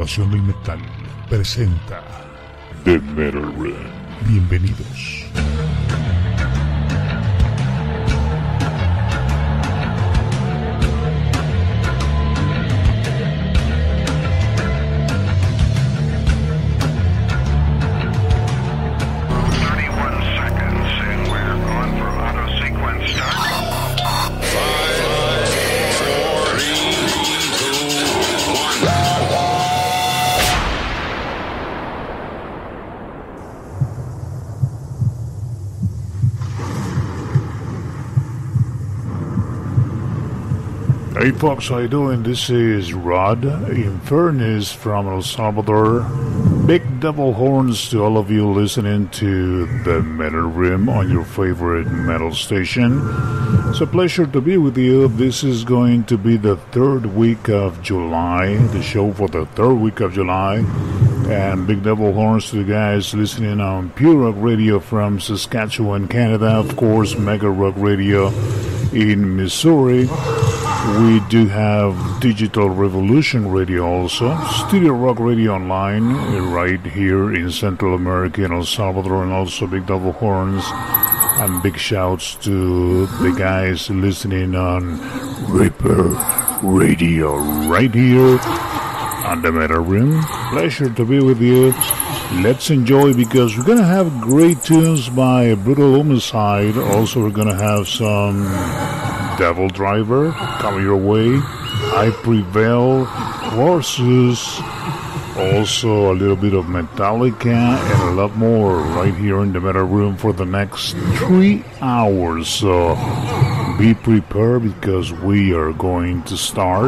Restauración del Metal presenta The Metal Room. Bienvenidos. Hey folks, how you doing? This is Rod Infernus from El Salvador. Big double horns to all of you listening to the Metal Room on your favorite metal station. It's a pleasure to be with you. This is going to be the third week of July, the show for the third week of July. And big double horns to the guys listening on Pure Rock Radio from Saskatchewan, Canada. Of course, Mega Rock Radio in Missouri. We do have Digital Revolution Radio also, Studio Rock Radio Online, right here in Central America and El Salvador, and also big double horns and big shouts to the guys listening on Reaper Radio, right here on the Metal Room. Pleasure to be with you. Let's enjoy, because we're going to have great tunes by Brutal Homicide. Also, we're going to have some Devil Driver coming your way. I Prevail, Horses, also a little bit of Metallica, and a lot more right here in the Metal Room for the next 3 hours. So be prepared, because we are going to start.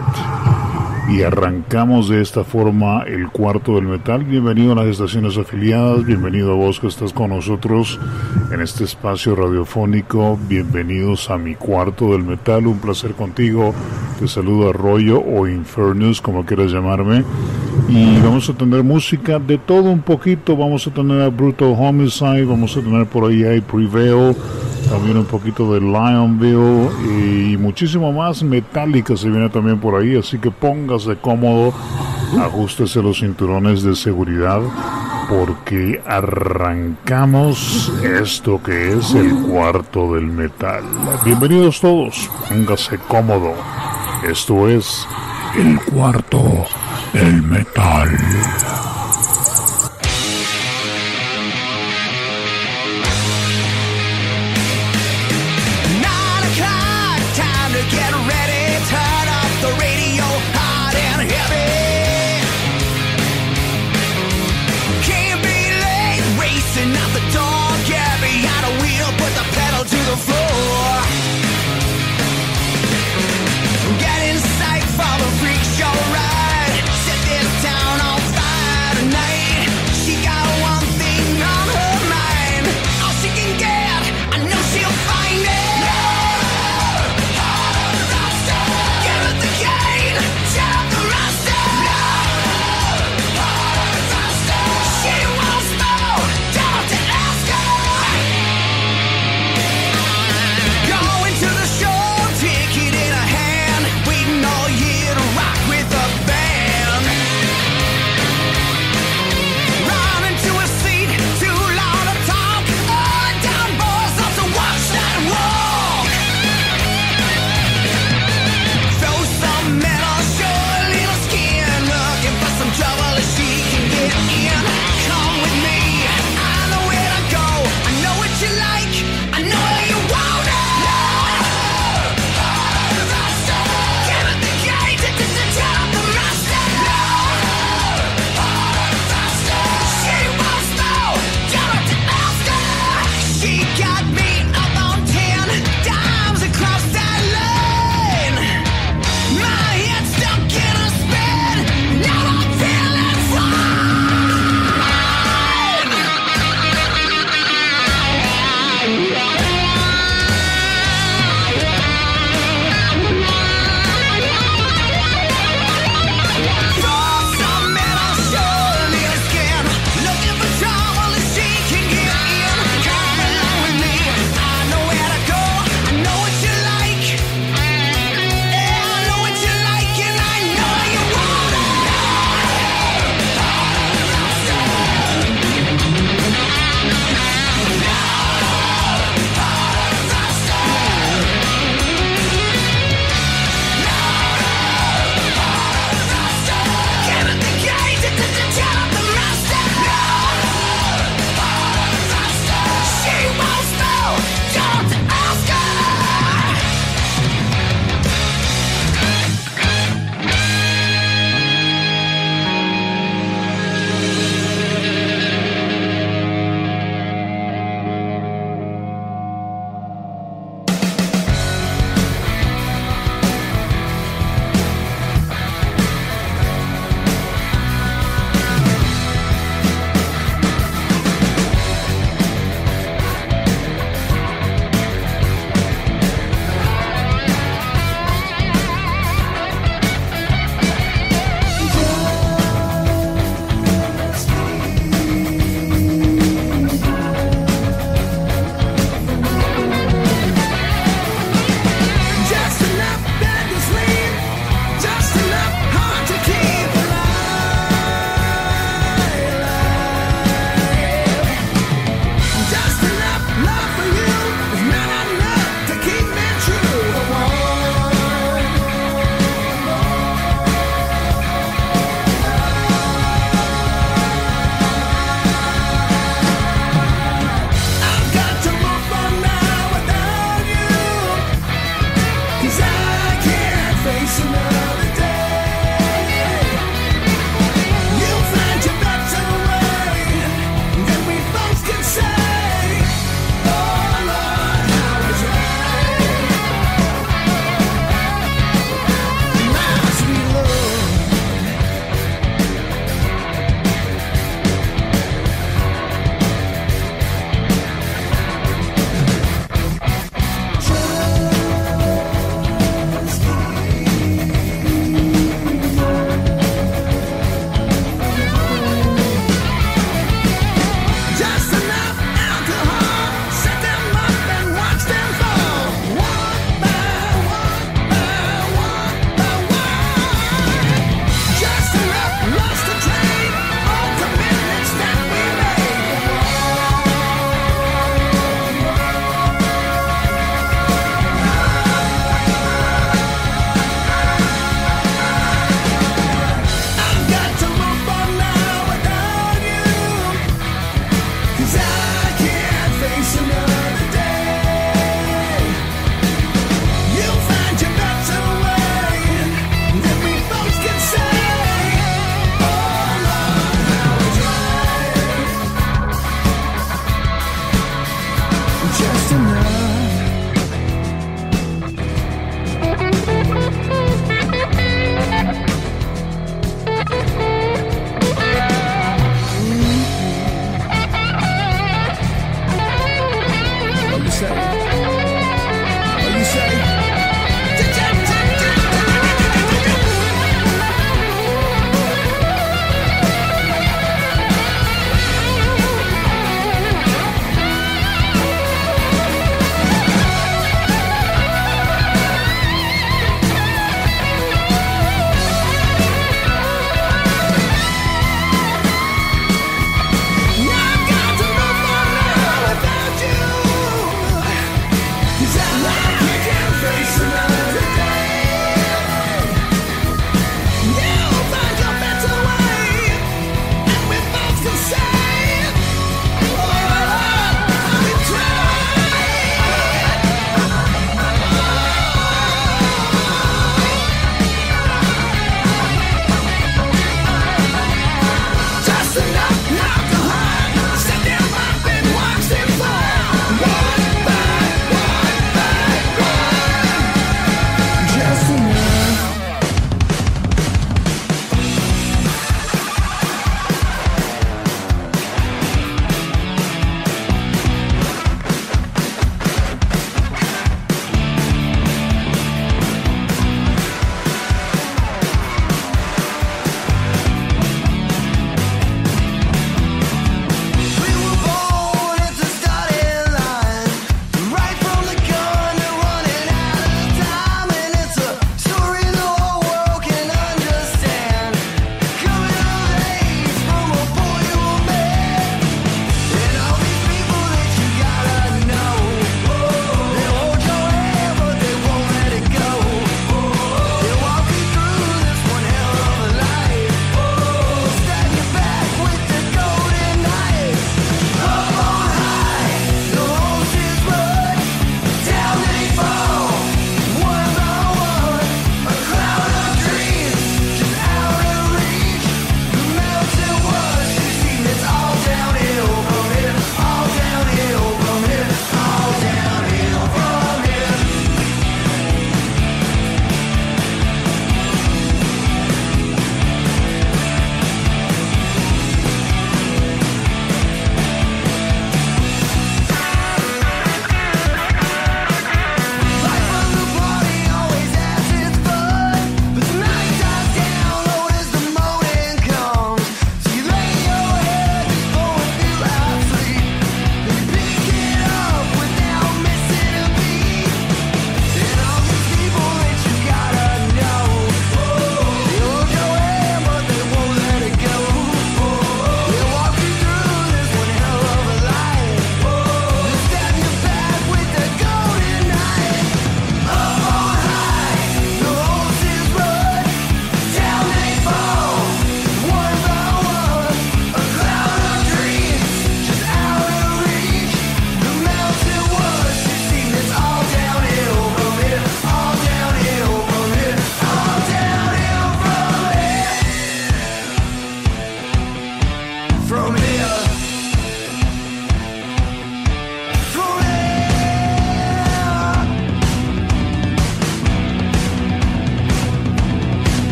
Y arrancamos de esta forma el cuarto del metal. Bienvenido a las estaciones afiliadas, bienvenido a vos que estás con nosotros en este espacio radiofónico. Bienvenidos a mi cuarto del metal, un placer contigo. Te saluda Arroyo o Infernus, como quieras llamarme. Y vamos a tener música de todo un poquito. Vamos a tener a Brutal Homicide, vamos a tener por ahí I Prevail, también un poquito de Lionville y muchísimo más. Metallica se viene también por ahí, así que póngase cómodo, ajústese los cinturones de seguridad, porque arrancamos esto que es el cuarto del metal. Bienvenidos todos, póngase cómodo. Esto es el cuarto del metal.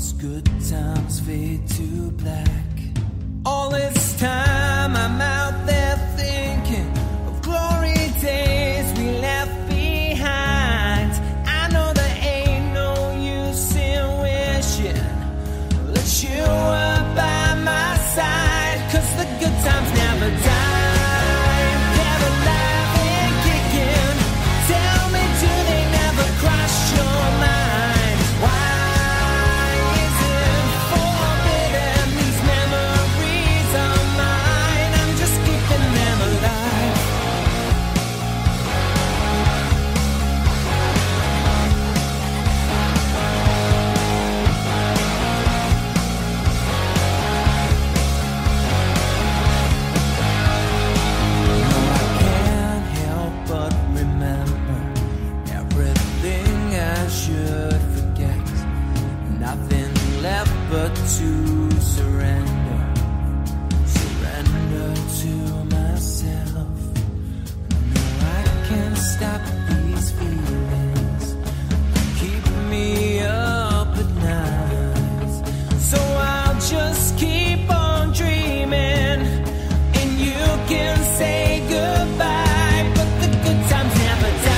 Those good times fade to black. All this time I'm out there thinking of glory days we left behind. I know there ain't no use in wishing that you were by my side, 'cause the good times never die. They're alive and kicking. Tell me, do they never cross your mind? Why is it forbidden? These memories are mine. I'm just keeping them alive. Should forget, nothing left but to surrender to myself. No, I can't stop these feelings, keep me up at night. So I'll just keep on dreaming, and you can say goodbye, but the good times never die.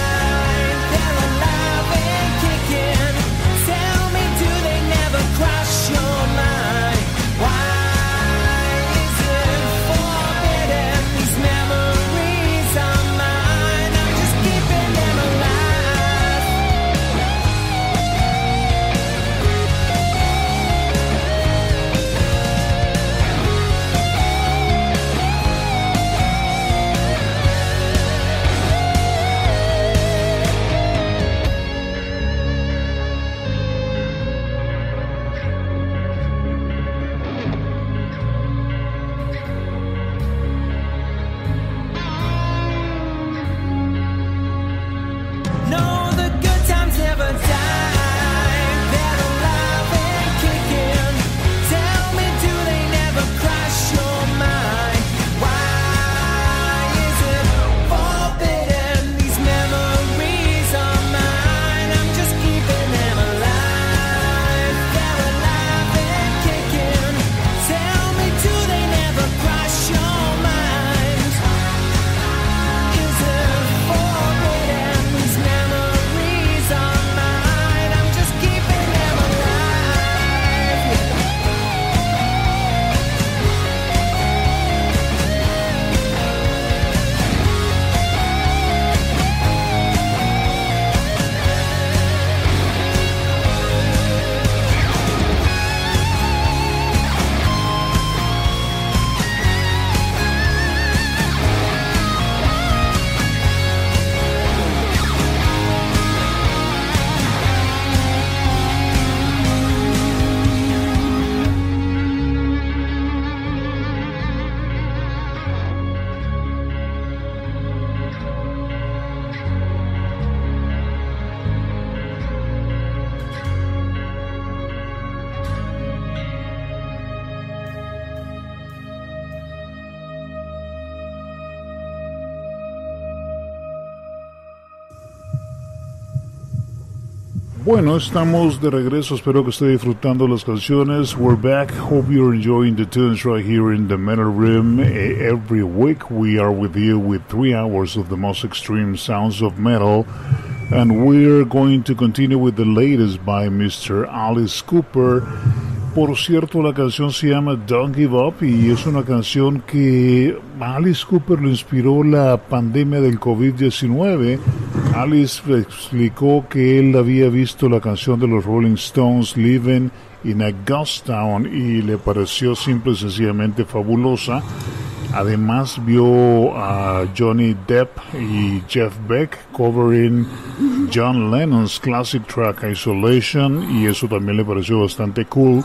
Cross your mind. Why is it forbidden? These memories are mine. I'm just keeping them alive. No, the good times never die. They're alive and kicking. Tell me, do they never cross your mind? Why is it forbidden? These memories are mine. I'm just keeping them alive. They're alive and kicking. Tell me, do they never cross your mind? Is it forbidden? These memories are mine. I'm just keeping them alive. Bueno, estamos de regreso. Espero que esté disfrutando las canciones. We're back. Hope you're enjoying the tunes right here in the Metal Room. Every week we are with you with 3 hours of the most extreme sounds of metal. And we're going to continue with the latest by Mr. Alice Cooper. Por cierto, la canción se llama Don't Give Up y es una canción que Alice Cooper lo inspiró la pandemia del COVID-19. Alice explicó que él había visto la canción de los Rolling Stones, Living in a Ghost Town, y le pareció simple y sencillamente fabulosa. Además vio a Johnny Depp y Jeff Beck covering John Lennon's classic track Isolation, y eso también le pareció bastante cool.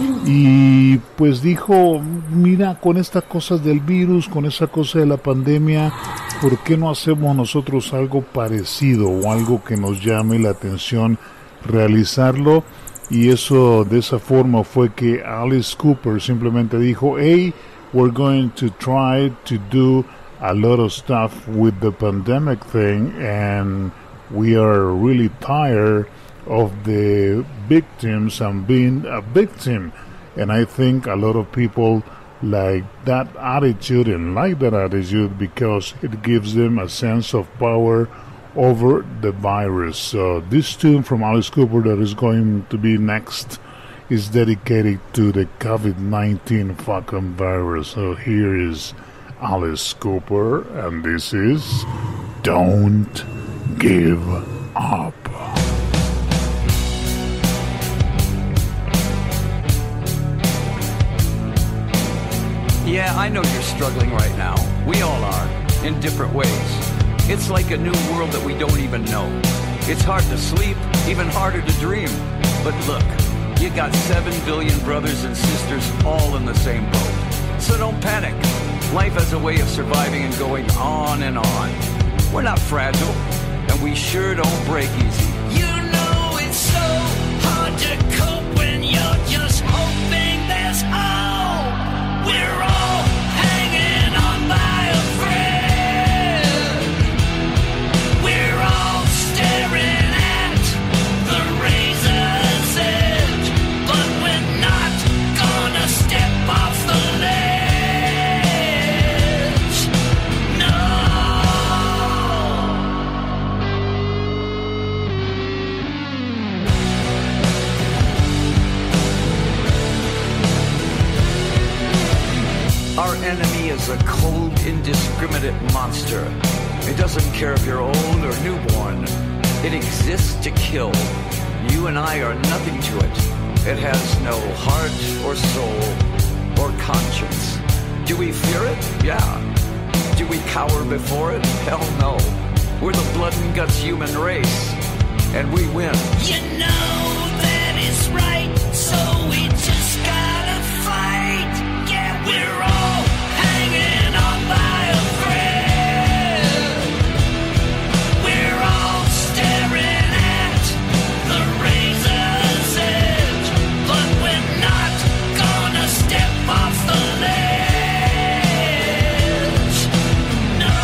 Y pues dijo, mira, con estas cosas del virus, con esa cosa de la pandemia, ¿por qué no hacemos nosotros algo parecido o algo que nos llame la atención realizarlo? Y eso, de esa forma fue que Alice Cooper simplemente dijo, hey, we're going to try to do a lot of stuff with the pandemic thing, and we are really tired of the victims and being a victim. And I think a lot of people like that attitude and like that attitude because it gives them a sense of power over the virus. So this tune from Alice Cooper that is going to be next is dedicated to the COVID-19 fucking virus. So here is Alice Cooper, and this is Don't Give Up. Yeah, I know you're struggling right now. We all are, in different ways. It's like a new world that we don't even know. It's hard to sleep, even harder to dream. But look, you got 7 billion brothers and sisters all in the same boat. So don't panic. Life has a way of surviving and going on and on. We're not fragile, and we sure don't break easy. You know it's so hard to cope when you're just hoping there's hope. We're all hanging on by a thread. We're all staring at the razor's edge, but we're not gonna step off the ledge. No. Our enemy is a cold, indiscriminate monster. It doesn't care if you're old or newborn. It exists to kill. You and I are nothing to it. It has no heart or soul or conscience. Do we fear it? Yeah. Do we cower before it? Hell no. We're the blood and guts human race. And we win. You know that it's right, so we just gotta fight. Yeah, we're all hanging on by a thread. We're all staring at the razor's edge, but we're not gonna step off the ledge. No.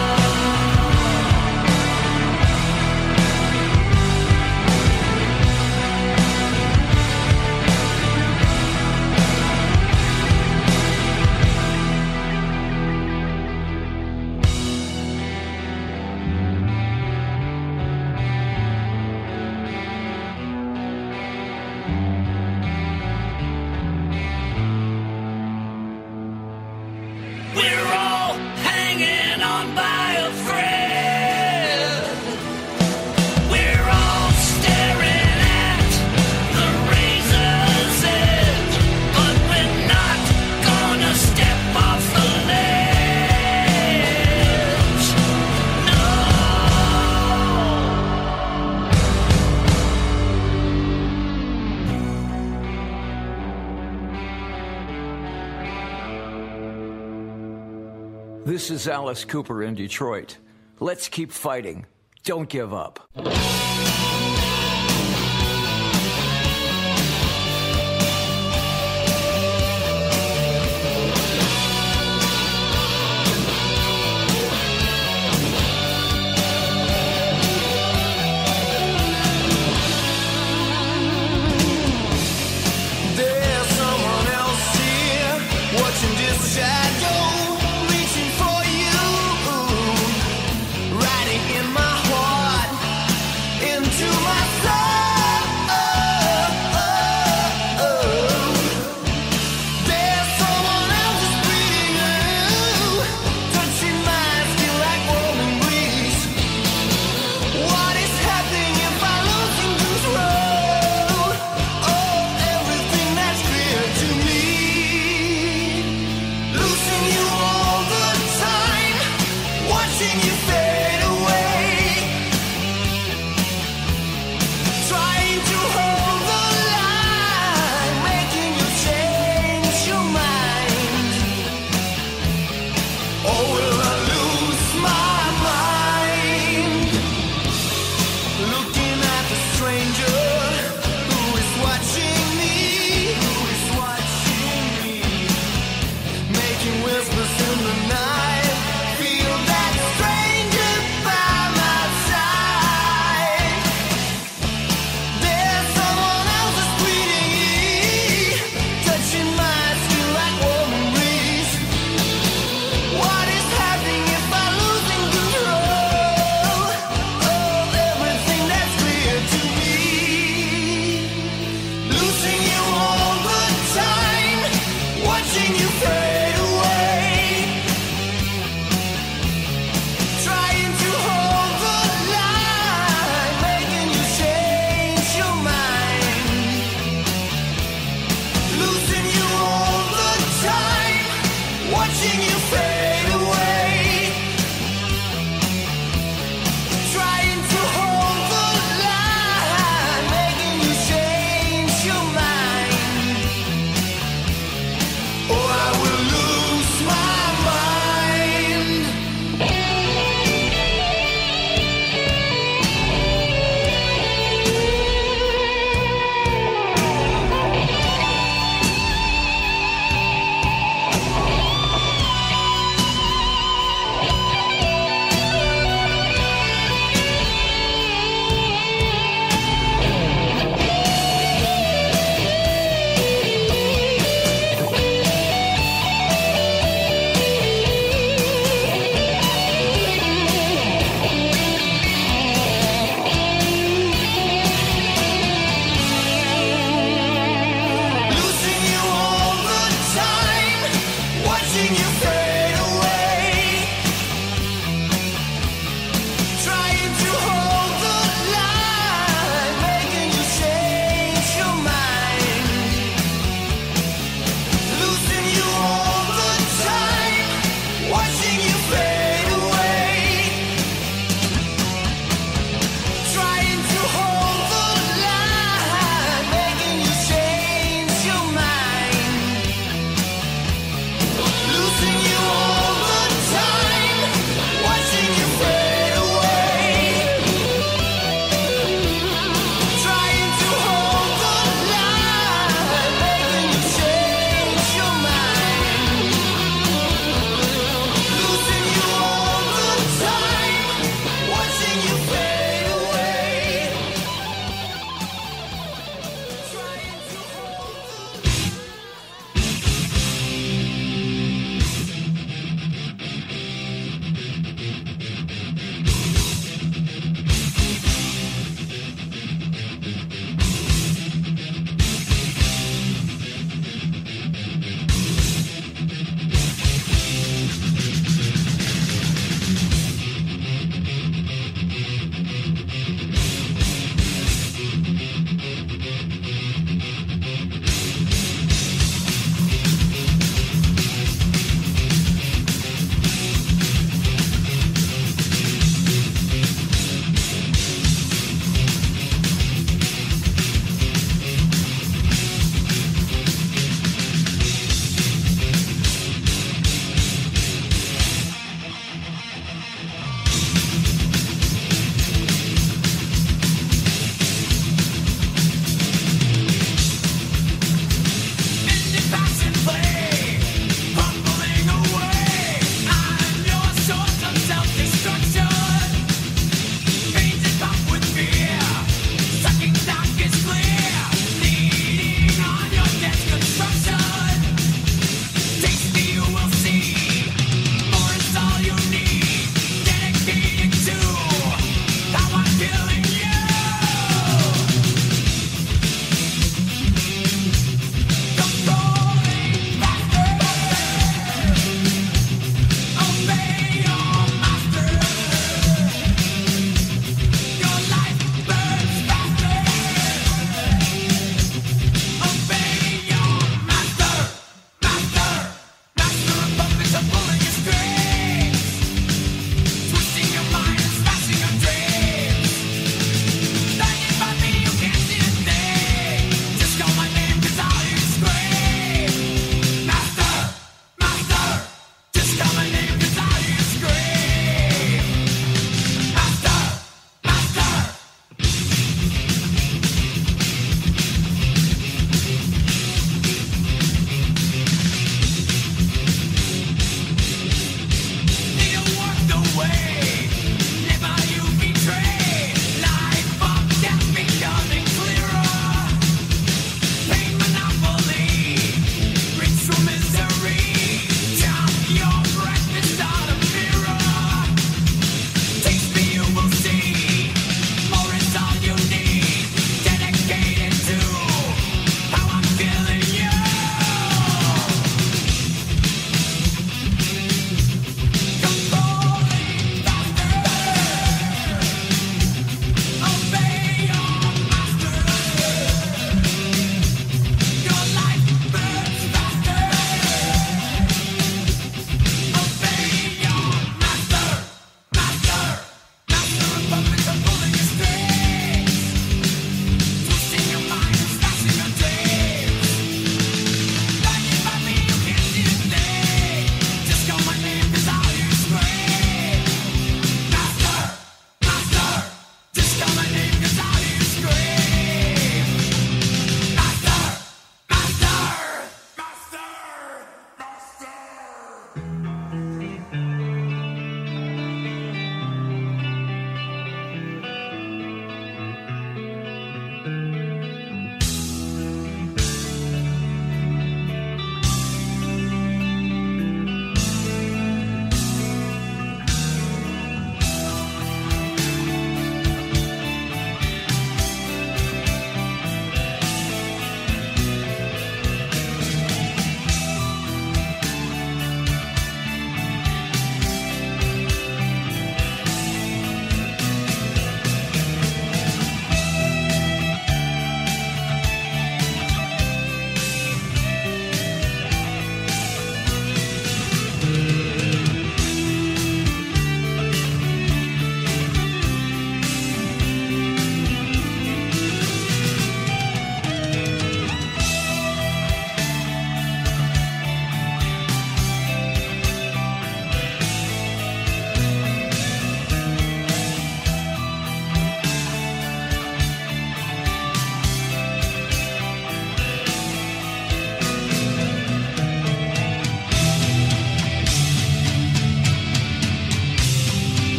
We're all hanging on by a thread. We're all staring at the razor's edge, but we're not gonna step off the ledge. No. This is Alice Cooper in Detroit. Let's keep fighting. Don't give up. There's someone else here watching this shadow, reaching for you, writing in my heart.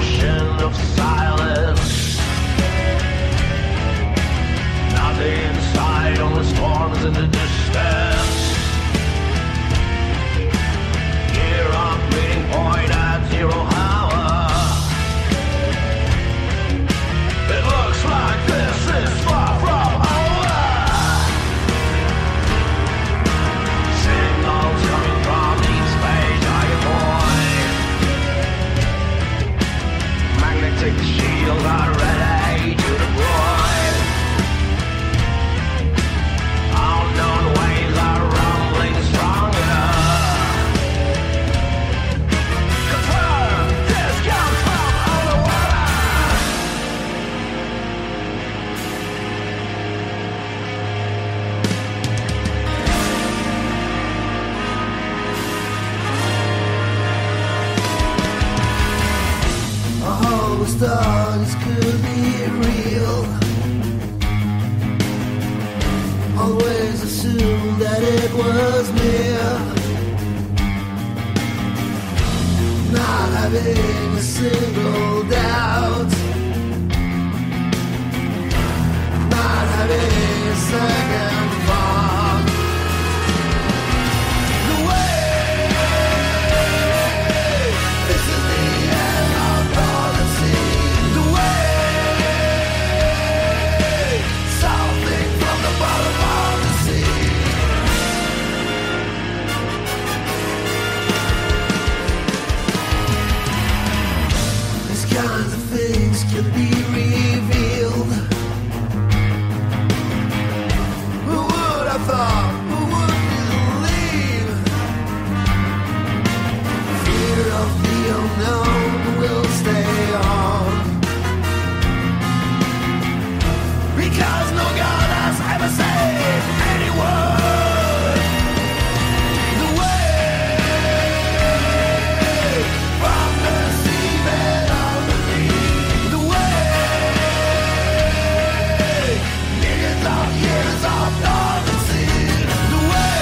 ocean of silence. Nothing inside, only storms in the distance. Here on meeting point at 0 hour. It looks like this is far from over. Signals coming from deep space, target point. Magnetic shields are ready to deploy. Unknown waves are rumbling stronger. Confirm this comes from underwater. All the stars could be real. Always assumed that it was near. Not having a single doubt. Not having a second thought. The way, this is the end of policy. The way, something from the bottom of the sea. These kinds of things can be revealed. Who would have thought? Who would believe? Fear of the unknown will stay on. Because no God has ever saved anyone. The way from the seabed underneath. The way millions of years of northern sea. The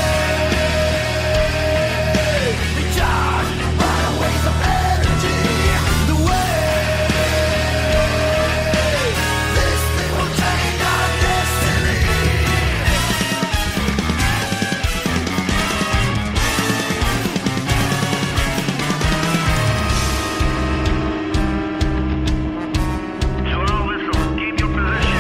way recharged by the waves of energy. The way this thing will change our destiny. To our whistle, keep your position.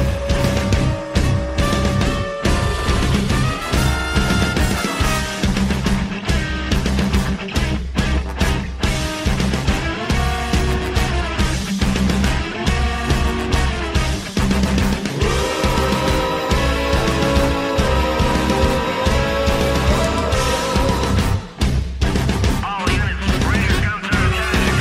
All units, ready to counterattack.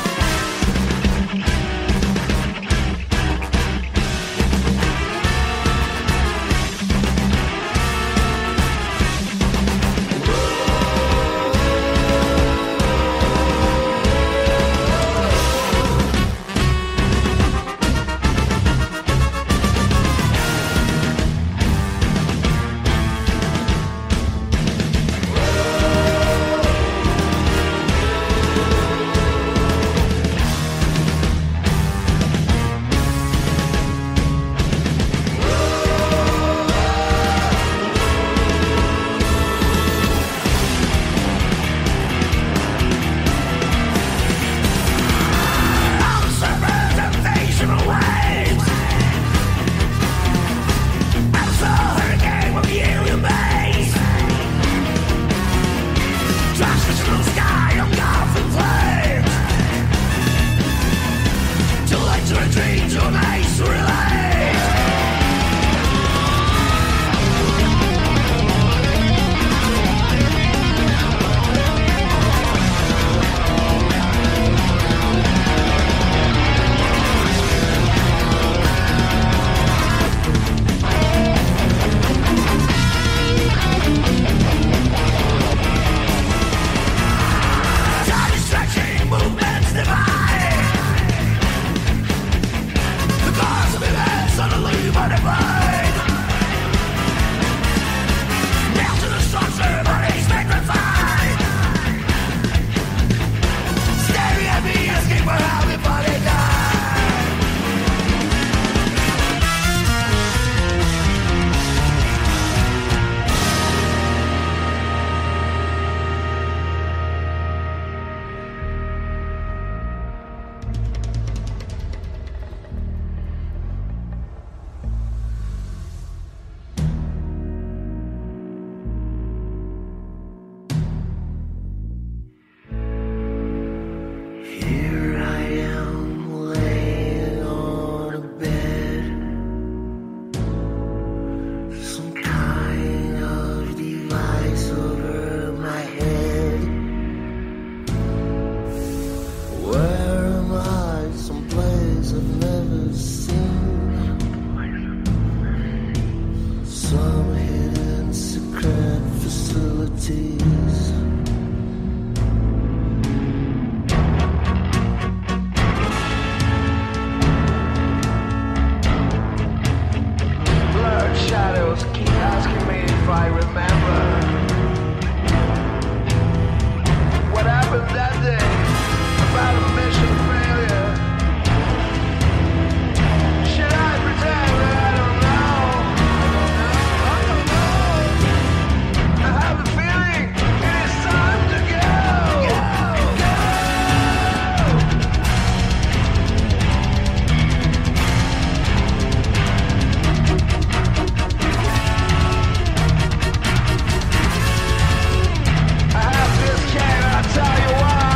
Observational waves. Absolute hurricane from the alien base. Transmission sky engulfing flames. Too late to retreat, too late to relate. that day about a mission failure. Should I pretend that I don't know? I don't know. I have a feeling it is time to go. I have this can, I'll tell you why.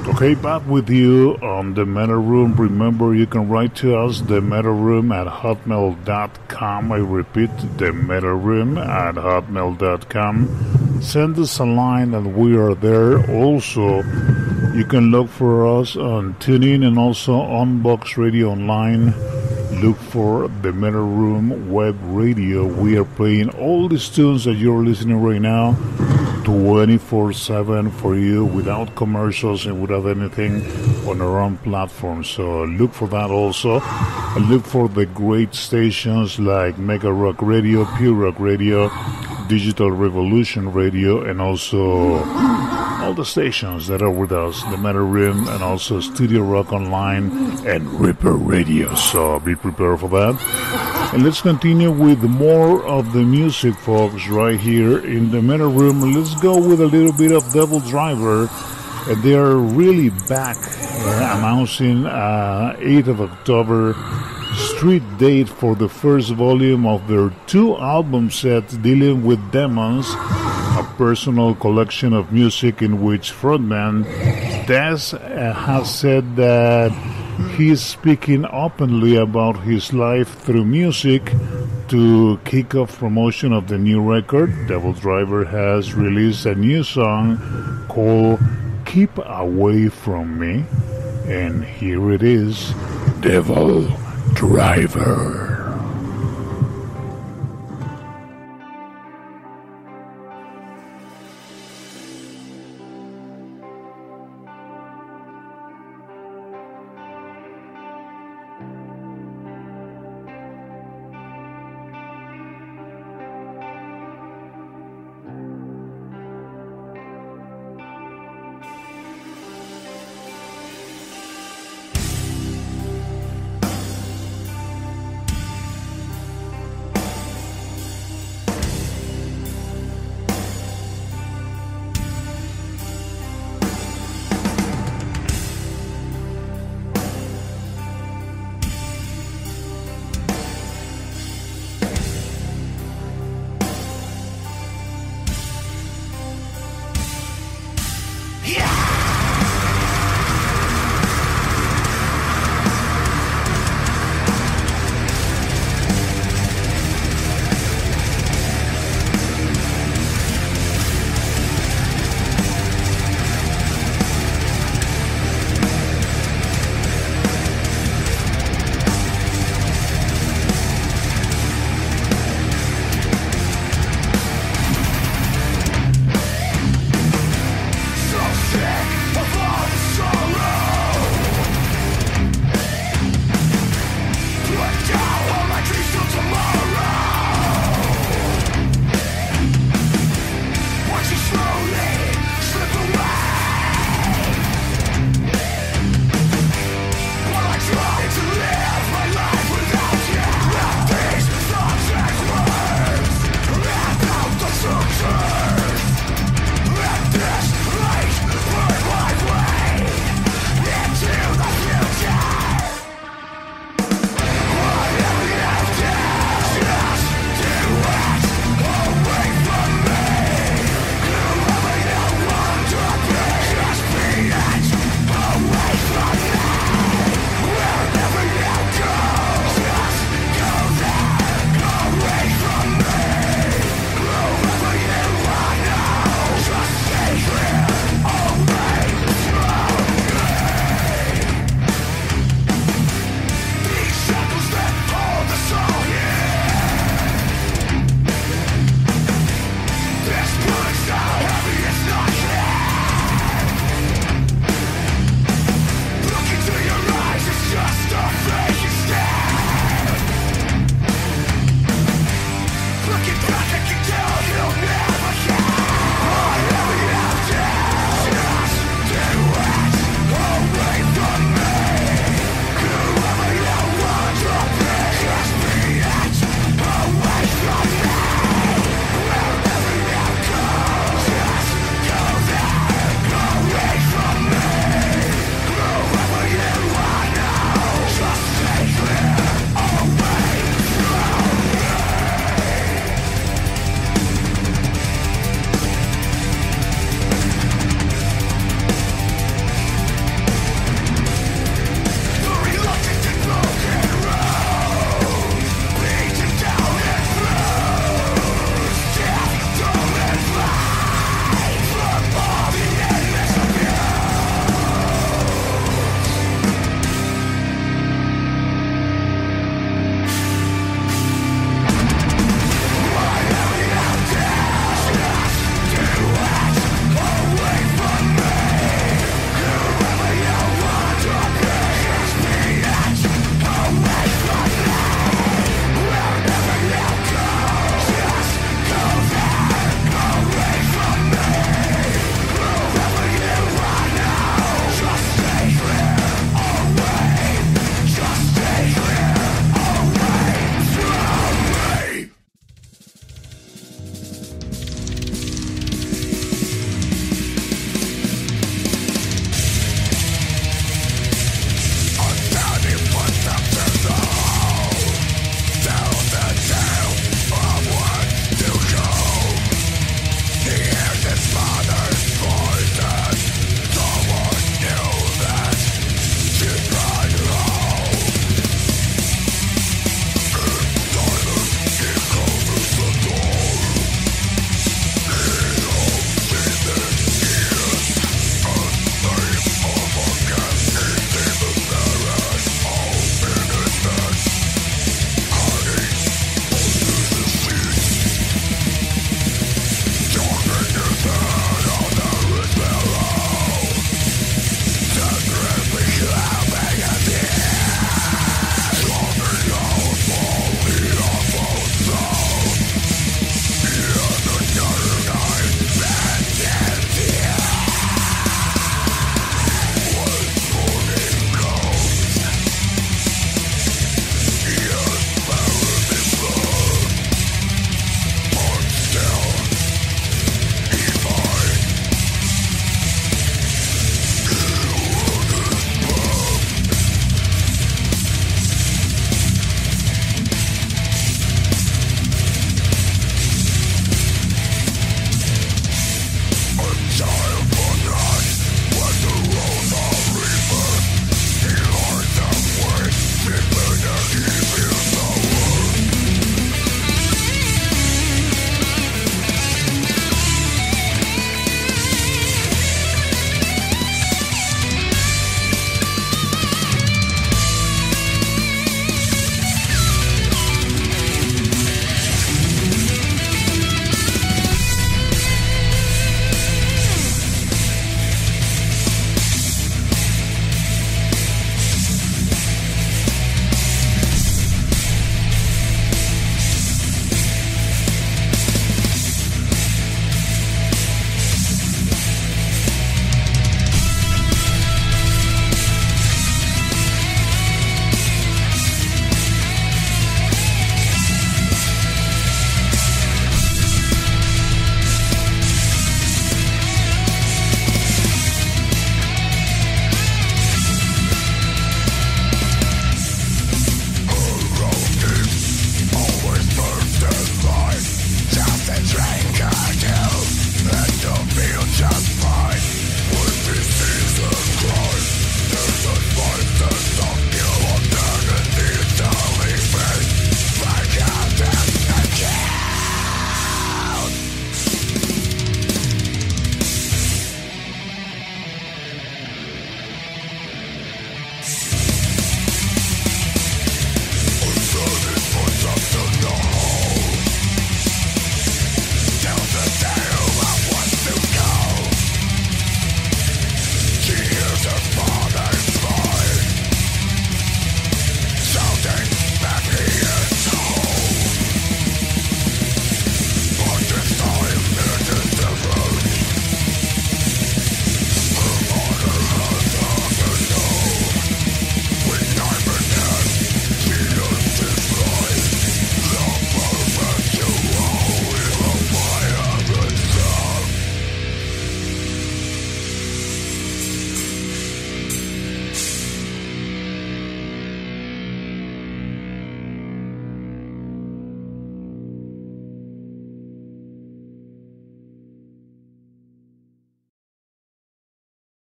Okay, back with you on the Metal Room. Remember, you can write to us, the Metal Room at hotmail.com. I repeat, the Metal Room at hotmail.com. Send us a line and we are there. Also, you can look for us on TuneIn and also on Box Radio Online. Look for the Metal Room Web Radio. We are playing all these tunes that you're listening right now 24/7 for you without commercials and without anything on our own platform. So look for that also. And look for the great stations like Mega Rock Radio, Pure Rock Radio, Digital Revolution Radio, and also all the stations that are with us, the Metal Room, and also Studio Rock Online and Ripper Radio. So be prepared for that. And let's continue with more of the music, folks, right here in the Metal Room. Let's go with a little bit of Devil Driver. And they are really back, announcing 8th of October street date for the first volume of their 2 album sets dealing with demons, a personal collection of music in which frontman Des has said that he's speaking openly about his life through music. To kick off promotion of the new record, Devil Driver has released a new song called Keep Away From Me, and here it is, Devil Driver.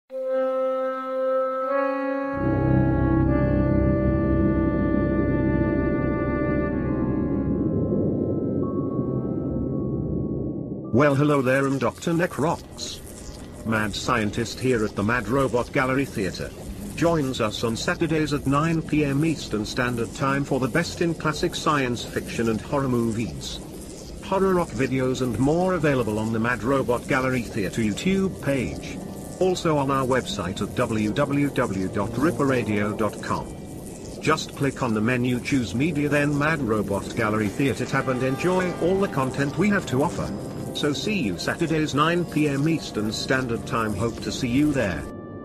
Well, hello there, I'm Dr. Necrox. Mad Scientist here at the Mad Robot Gallery Theatre. Joins us on Saturdays at 9 p.m. Eastern Standard Time for the best in classic science fiction and horror movies. Horror rock videos and more available on the Mad Robot Gallery Theatre YouTube page. Also on our website at www.ripperradio.com. Just click on the menu, choose Media, then Mad Robot Gallery Theatre tab and enjoy all the content we have to offer. So see you Saturdays 9 p.m. Eastern Standard Time. Hope to see you there.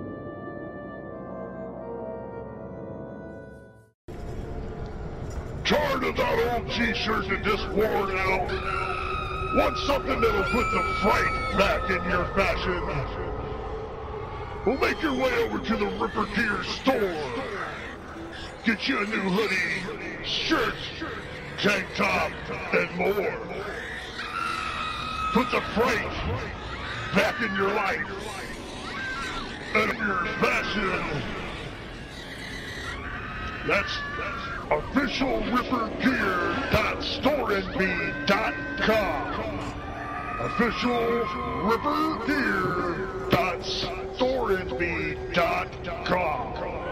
Tired of that old t-shirt that just worn out? Want something that'll put the fright back in your fashion? Well, make your way over to the Ripper Gear store. Get you a new hoodie, shirt, tank top, and more. Put the fright back in your life and your fashion. That's official RipperGear.storeandme.com. Official RipperGear.storeandme.com.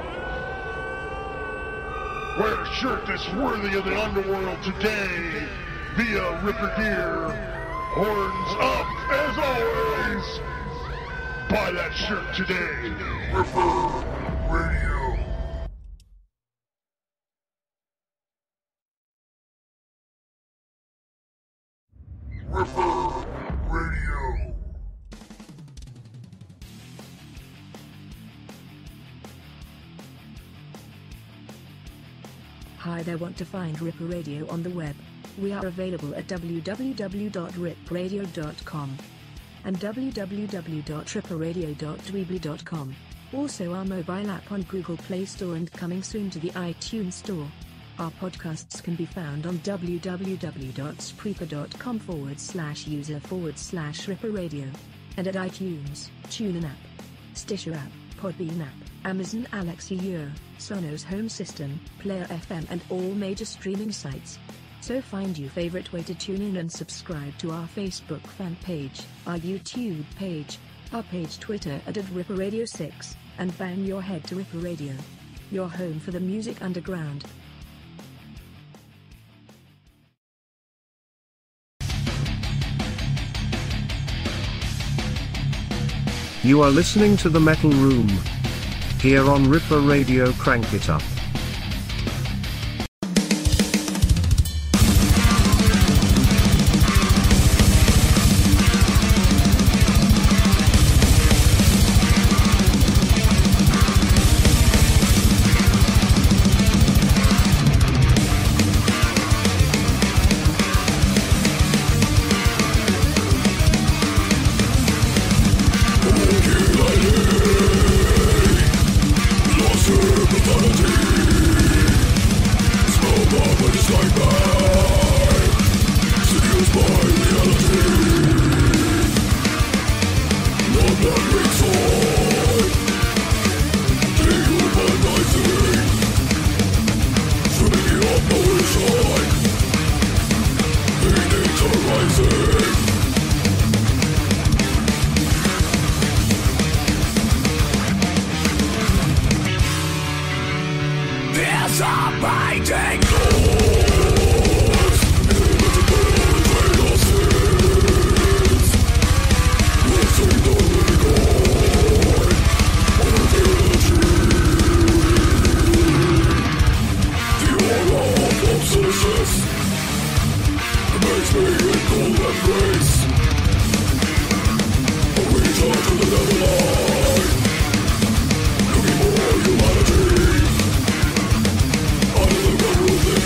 Wear a shirt that's worthy of the underworld today via Ripper Gear. Horns up, as always. Buy that shirt today. Ripper Radio. Ripper Radio. Hi there, want to find Ripper Radio on the web? We are available at www.rippradio.com and www.ripperradio.dweebly.com. Also our mobile app on Google Play Store and coming soon to the iTunes Store. Our podcasts can be found on www.spreaker.com/user/Ripper and at iTunes, TuneIn app, Stitcher app, Podbean app, Amazon Alexa Ear, Sonos Home System, Player FM and all major streaming sites. So find your favorite way to tune in and subscribe to our Facebook fan page, our YouTube page, our page Twitter at @RipperRadio6, and bang your head to Ripper Radio. Your home for the music underground. You are listening to The Metal Room. Here on Ripper Radio, crank it up. Humanity, under the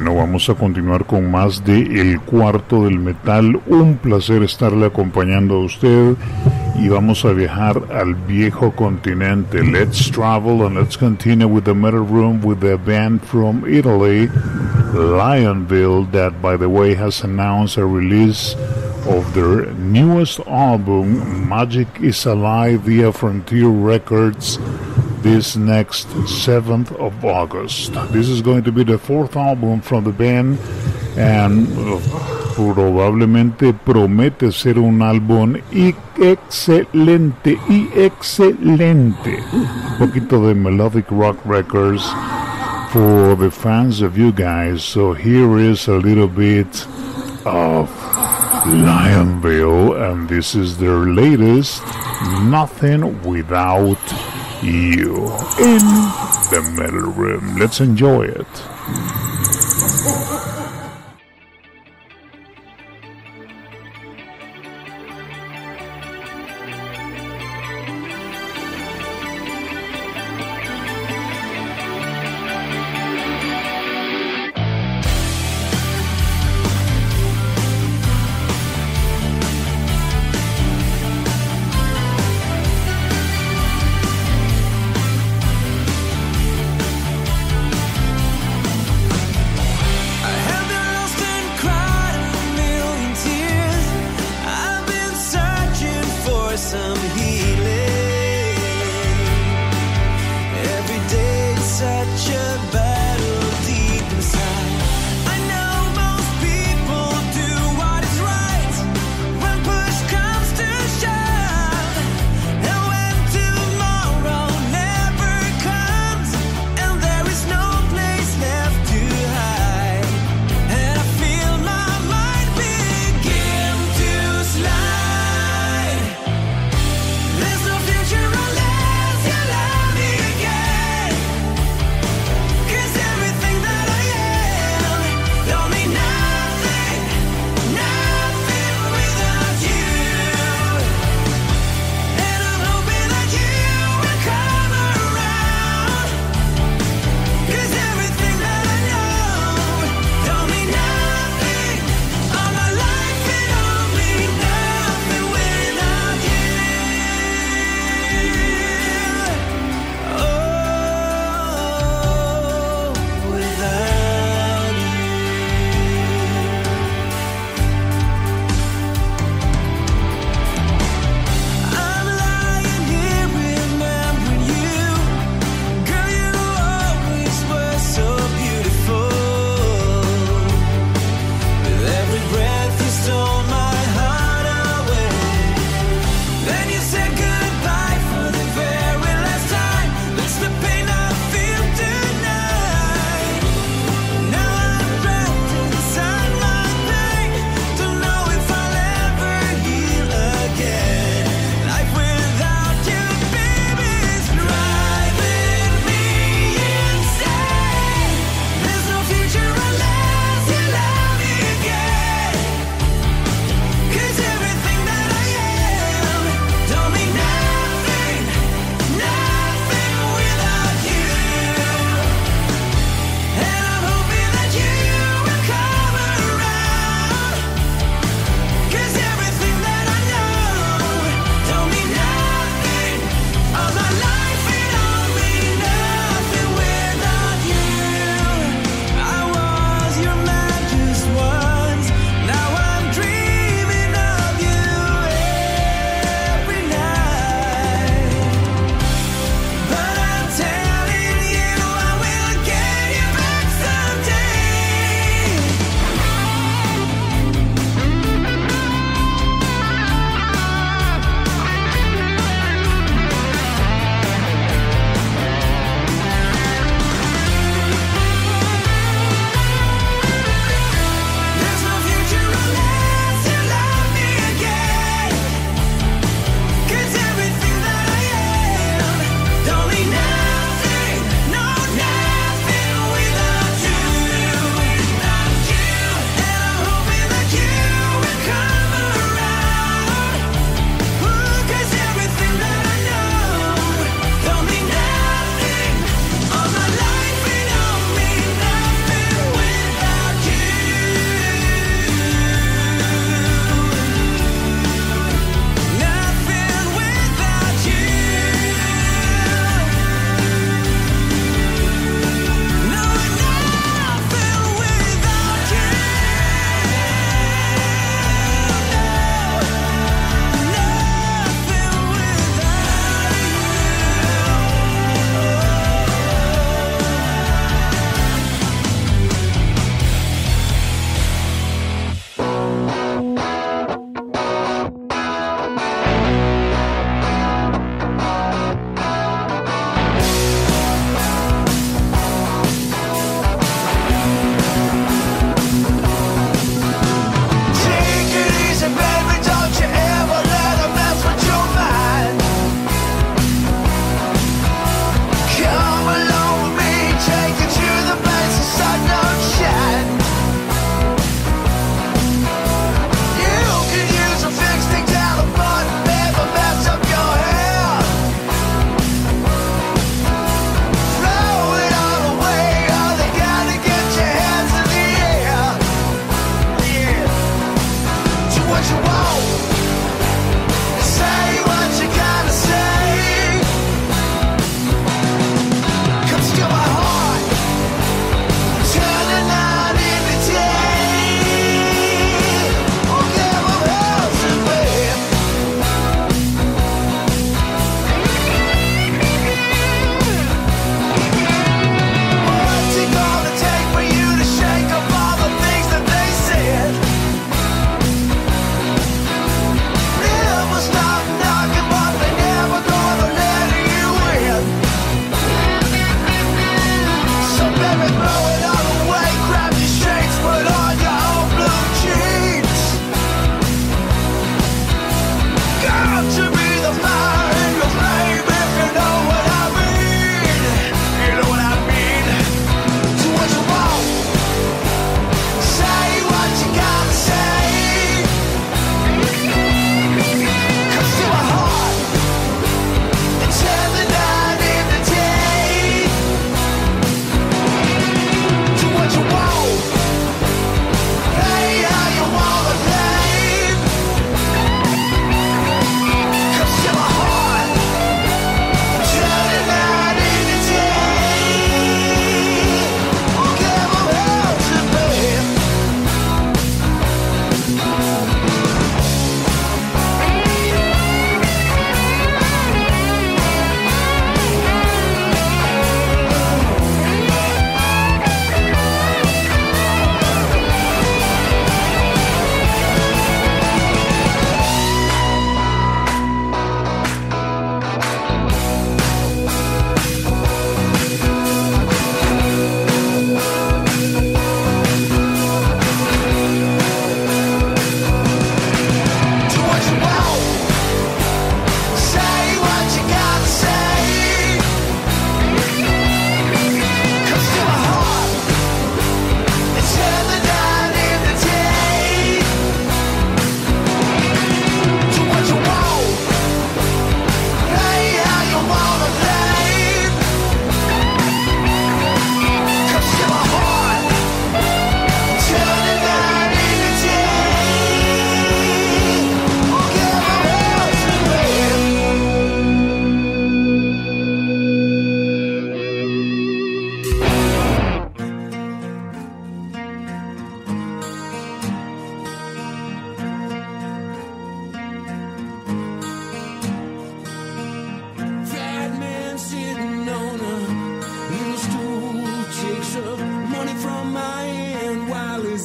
Bueno, vamos a continuar con más de El Cuarto del Metal. Un placer estarle acompañando a usted y vamos a viajar al viejo continente. Let's travel and let's continue with the Metal Room with the band from Italy, Lionville, that by the way has announced a release of their newest album, Magic is Alive, via Frontier Records, this next 7th of August. This is going to be the 4th album from the band, and probablemente promete ser un álbum excelente. Un poquito de melodic rock records for the fans of you guys. So here is a little bit of Lionville, and this is their latest, Nothing Without You, in the Metal Room. Let's enjoy it. I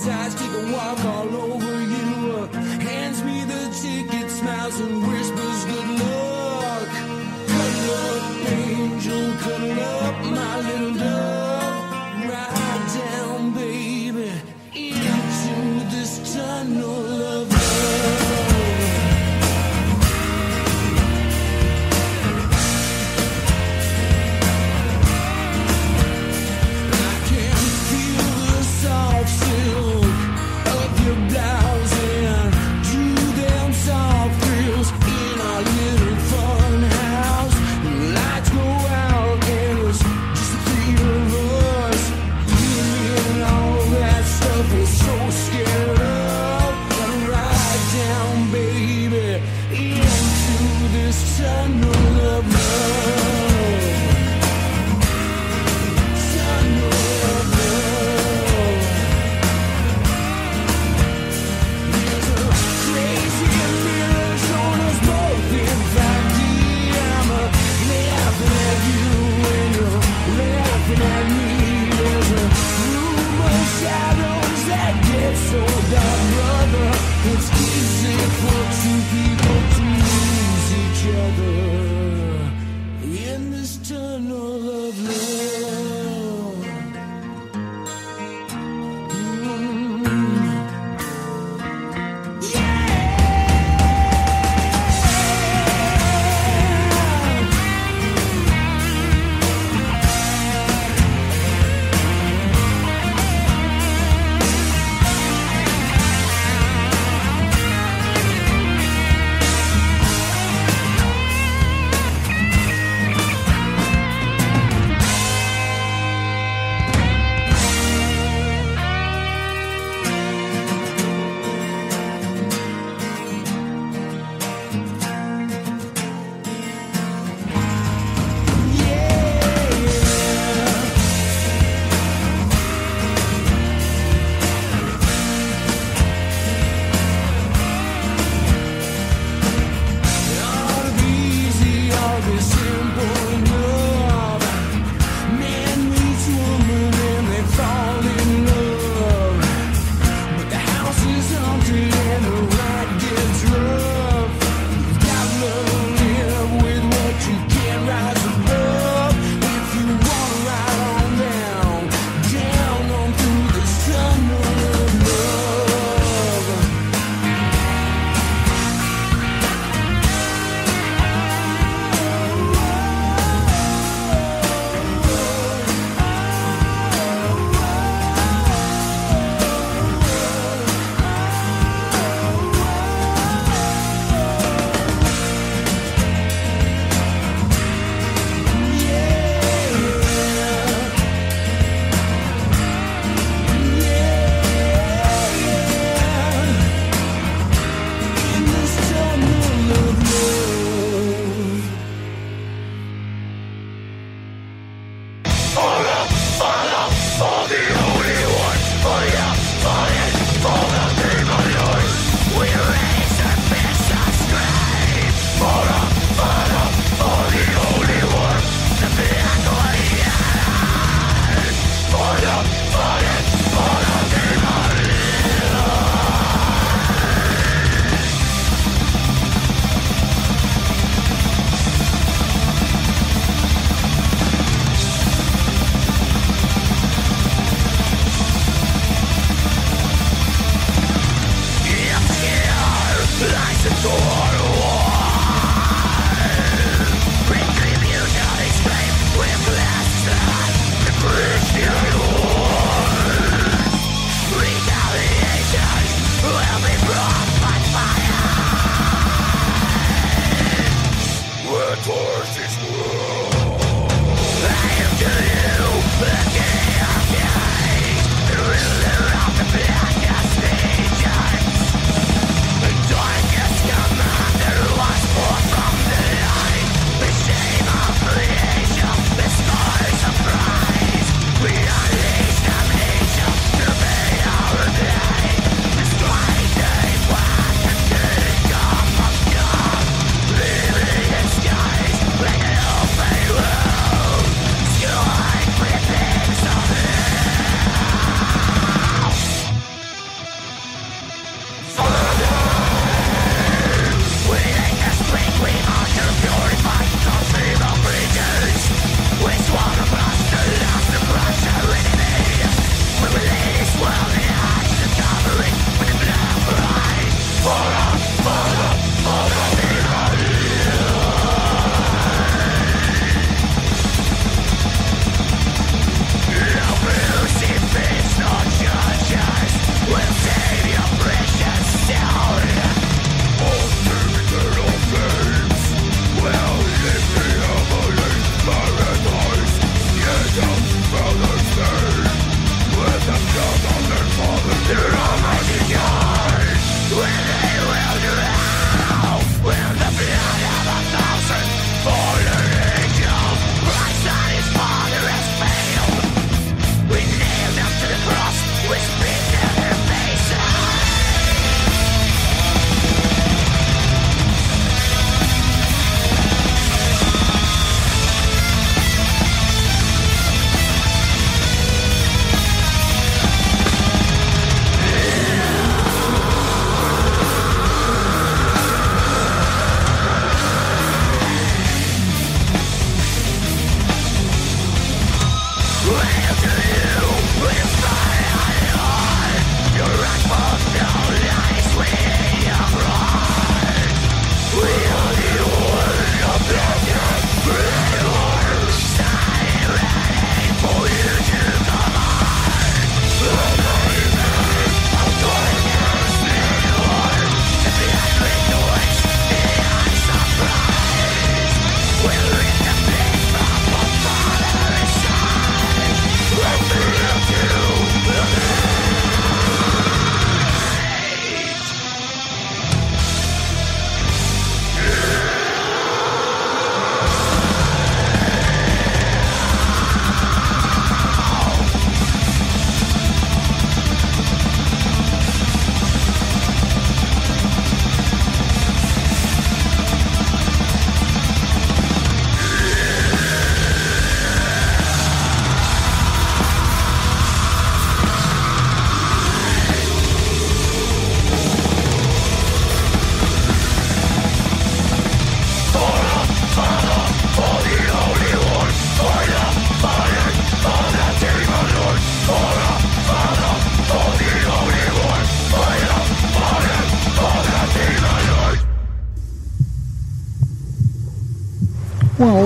sides, take a walk all over you. Hands me the ticket, smiles and whispers good luck. Cuddle up, angel, cuddle up, my little dove. Ride down, baby, into this tunnel of love.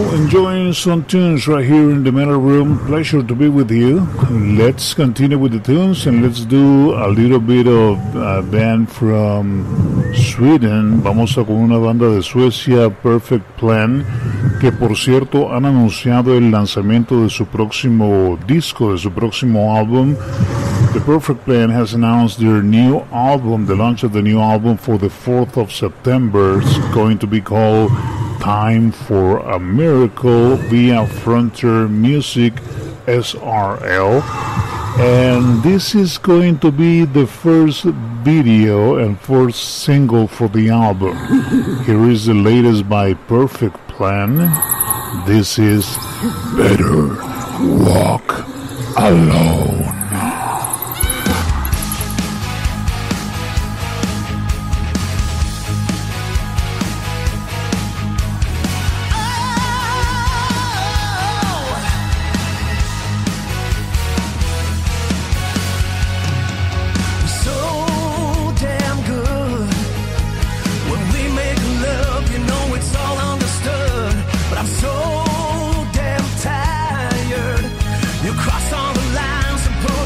enjoying some tunes right here in the Metal Room. Pleasure to be with you. Let's continue with the tunes and let's do a little bit of a band from Sweden. Vamos a con una banda de Suecia, Perfect Plan, que por cierto han anunciado el lanzamiento de su próximo disco, de su próximo álbum. The Perfect Plan has announced their new album, the launch of the new album for the 4th of September. It's going to be called Time for a Miracle via Frontier Music SRL. And this is going to be the first video and first single for the album. Here is the latest by Perfect Plan. This is Better Walk Alone. Cross all the lines and put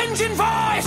engine voice.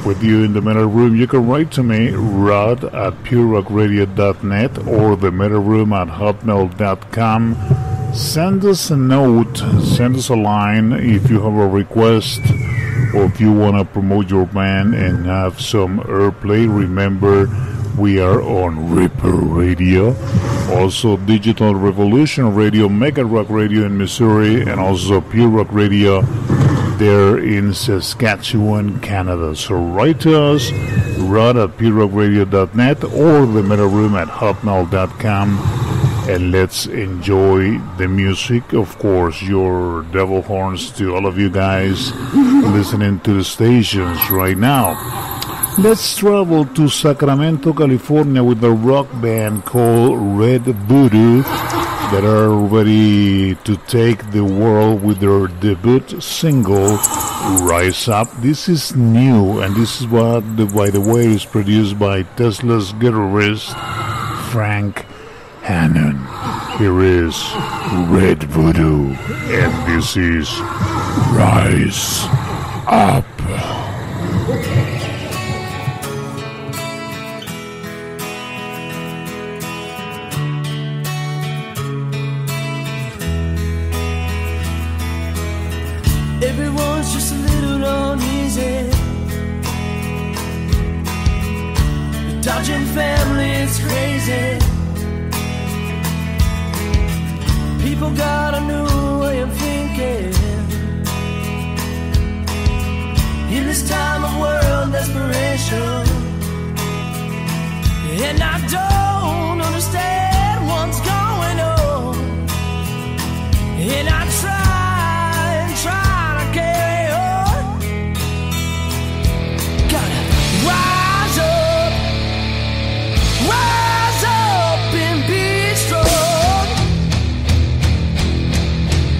with you in the Metal Room. You can write to me, rod at purerockradio.net or the Metal Room at hotmail.com. Send us a note, send us a line if you have a request or if you want to promote your band and have some airplay. Remember, we are on Ripper Radio, also Digital Revolution Radio, Mega Rock Radio in Missouri, and also Pure Rock Radio there in Saskatchewan, Canada. So write to us, rod at purerockradio.net or the Metal Room at hotmail.com, and let's enjoy the music. Of course, your devil horns to all of you guys listening to the stations right now. Let's travel to Sacramento, California with a rock band called Red Voodoo that are ready to take the world with their debut single, Rise Up. This is new, and this is what, by the way, is produced by Tesla's guitarist, Frank Hannon. Here is Red Voodoo, and this is Rise Up. Everyone's just a little uneasy. The Dodging family is crazy. People got a new way of thinking. In this time of world desperation, and I don't understand what's going on, and I try to carry on. Gotta rise up and be strong.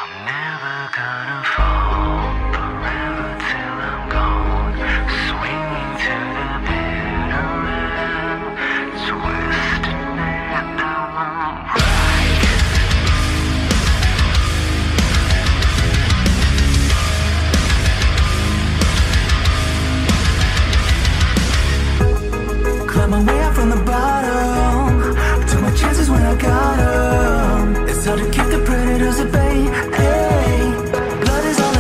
Climb my way up from the bottom, took my chances when I got 'em. It's hard to keep the predators at bay. Blood is all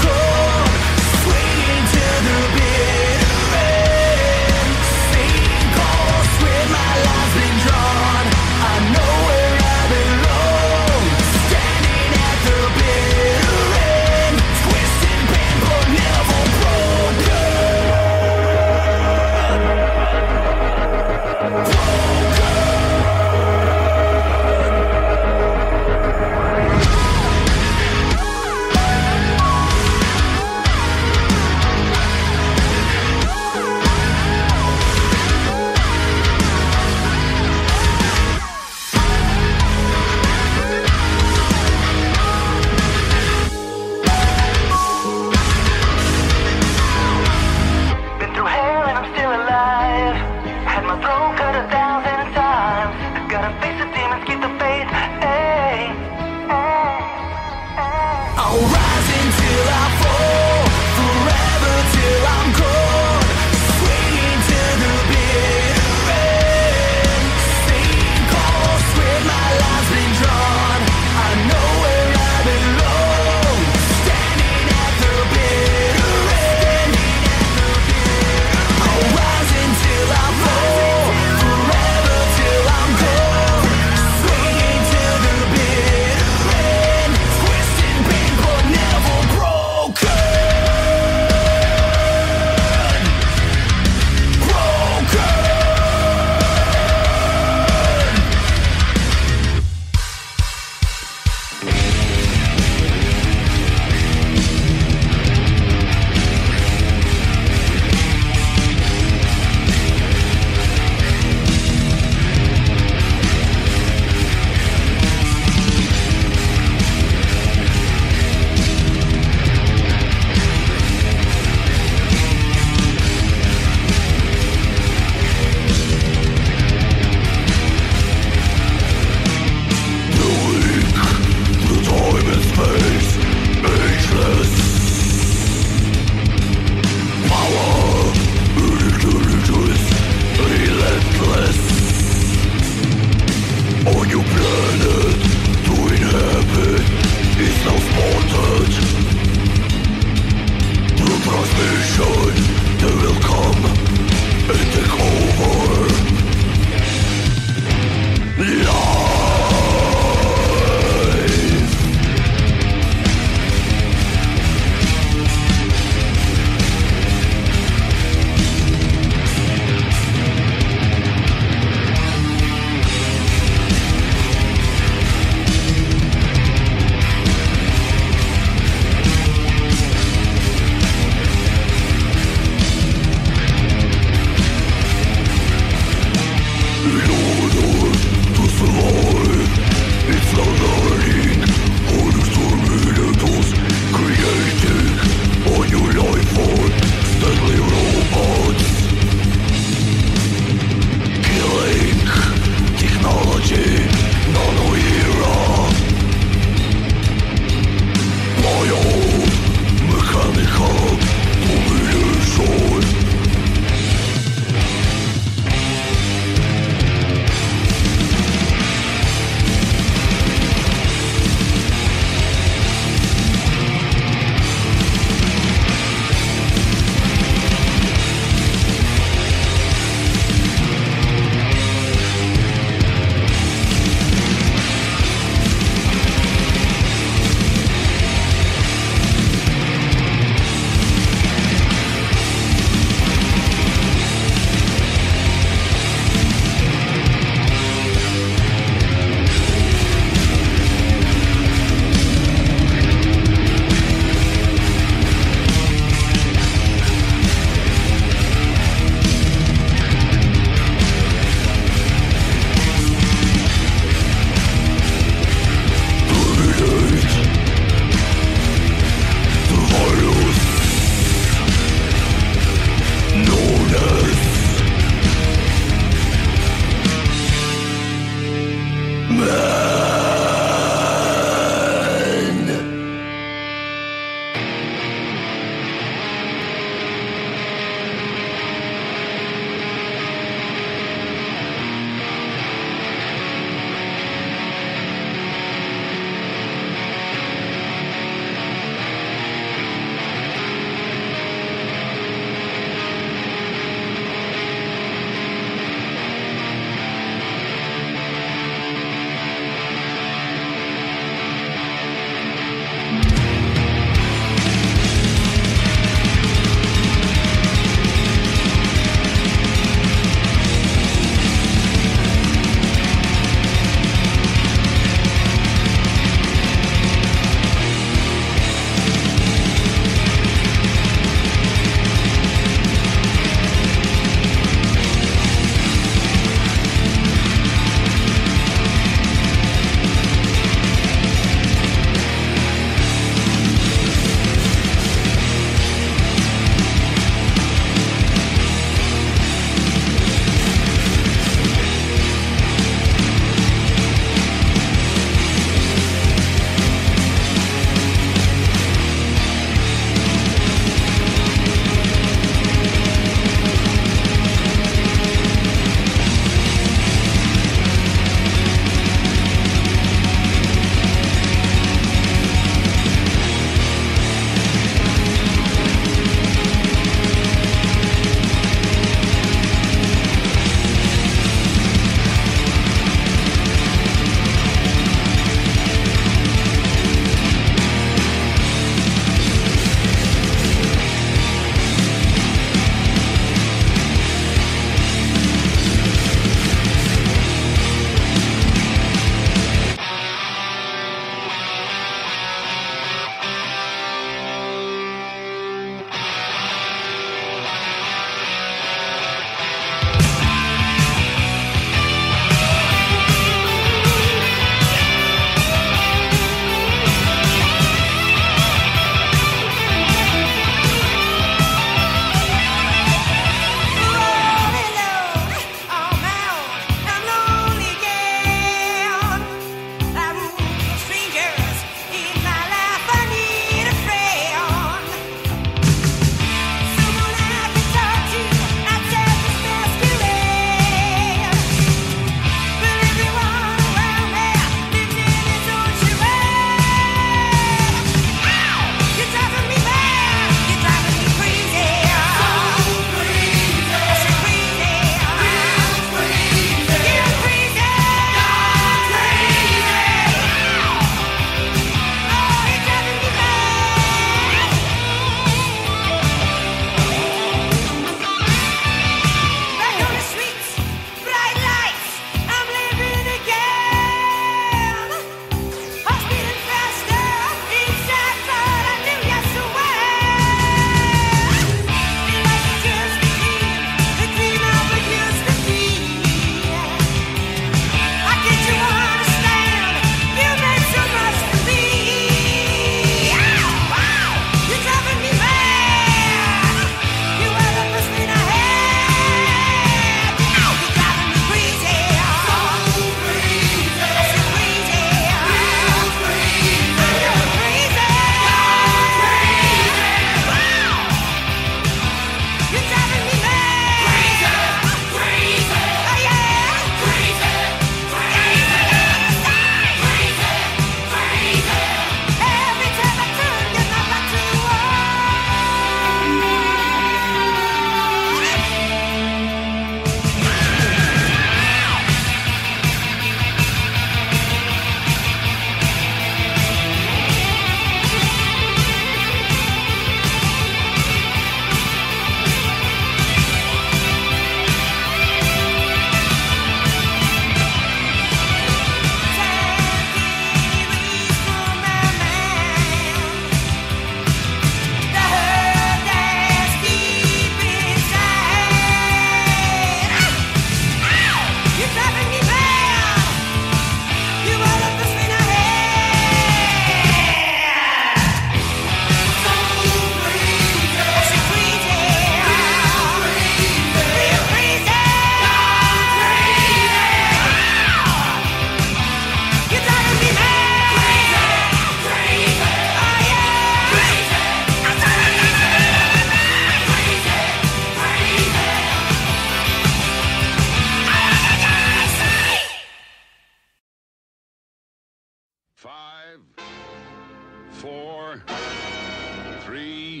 4, 3,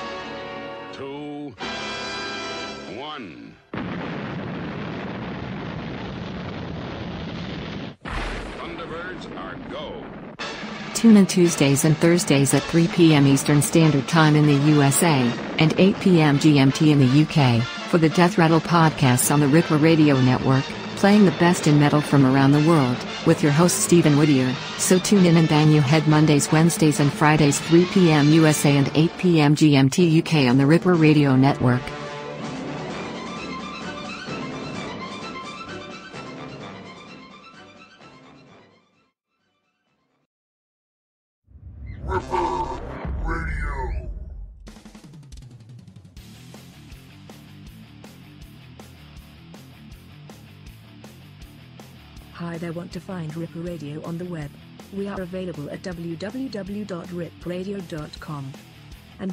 2, 1. Thunderbirds are go. Tune in Tuesdays and Thursdays at 3 p.m. Eastern Standard Time in the USA, and 8 p.m. GMT in the UK, for the Death Rattle podcasts on the Ripper Radio Network, playing the best in metal from around the world, with your host Stephen Whittier. So tune in and bang your head Mondays, Wednesdays and Fridays 3 p.m. USA and 8 p.m. GMT UK on the Ripper Radio Network. Hi there, want to find Ripper Radio on the web? We are available at www.ripradio.com and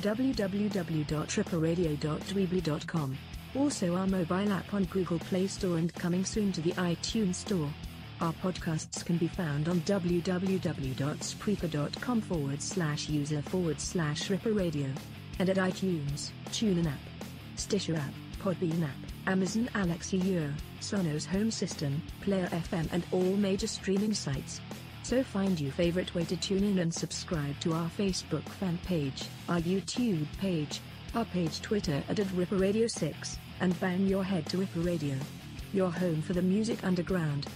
www.ripperradio.weebly.com. Also our mobile app on Google Play Store and coming soon to the iTunes Store. Our podcasts can be found on www.spreaker.com/user/Ripper and at iTunes, TuneIn app, Stitcher app, Podbean app, Amazon Alexa Ear, Sonos Home System, Player FM and all major streaming sites. So find your favorite way to tune in and subscribe to our Facebook fan page, our YouTube page, our page Twitter at @RipperRadio6, and bang your head to Ripper Radio, your home for the music underground.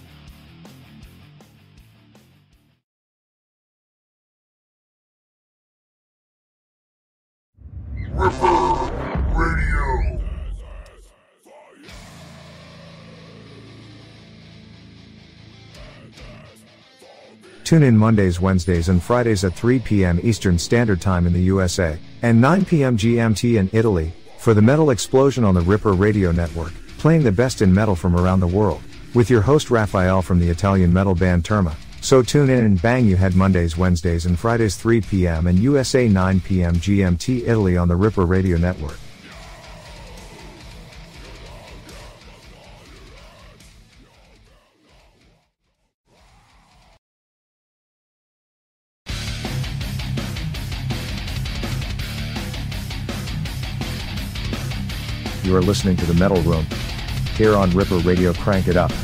Tune in Mondays, Wednesdays and Fridays at 3 p.m. Eastern Standard Time in the USA, and 9 p.m. GMT in Italy, for the Metal Explosion on the Ripper Radio Network, playing the best in metal from around the world, with your host Raphael from the Italian metal band Terma. So tune in and bang your head Mondays, Wednesdays and Fridays 3 p.m. and USA 9 p.m. GMT Italy on the Ripper Radio Network. You are listening to The Metal Room, here on Ripper Radio. Crank it up.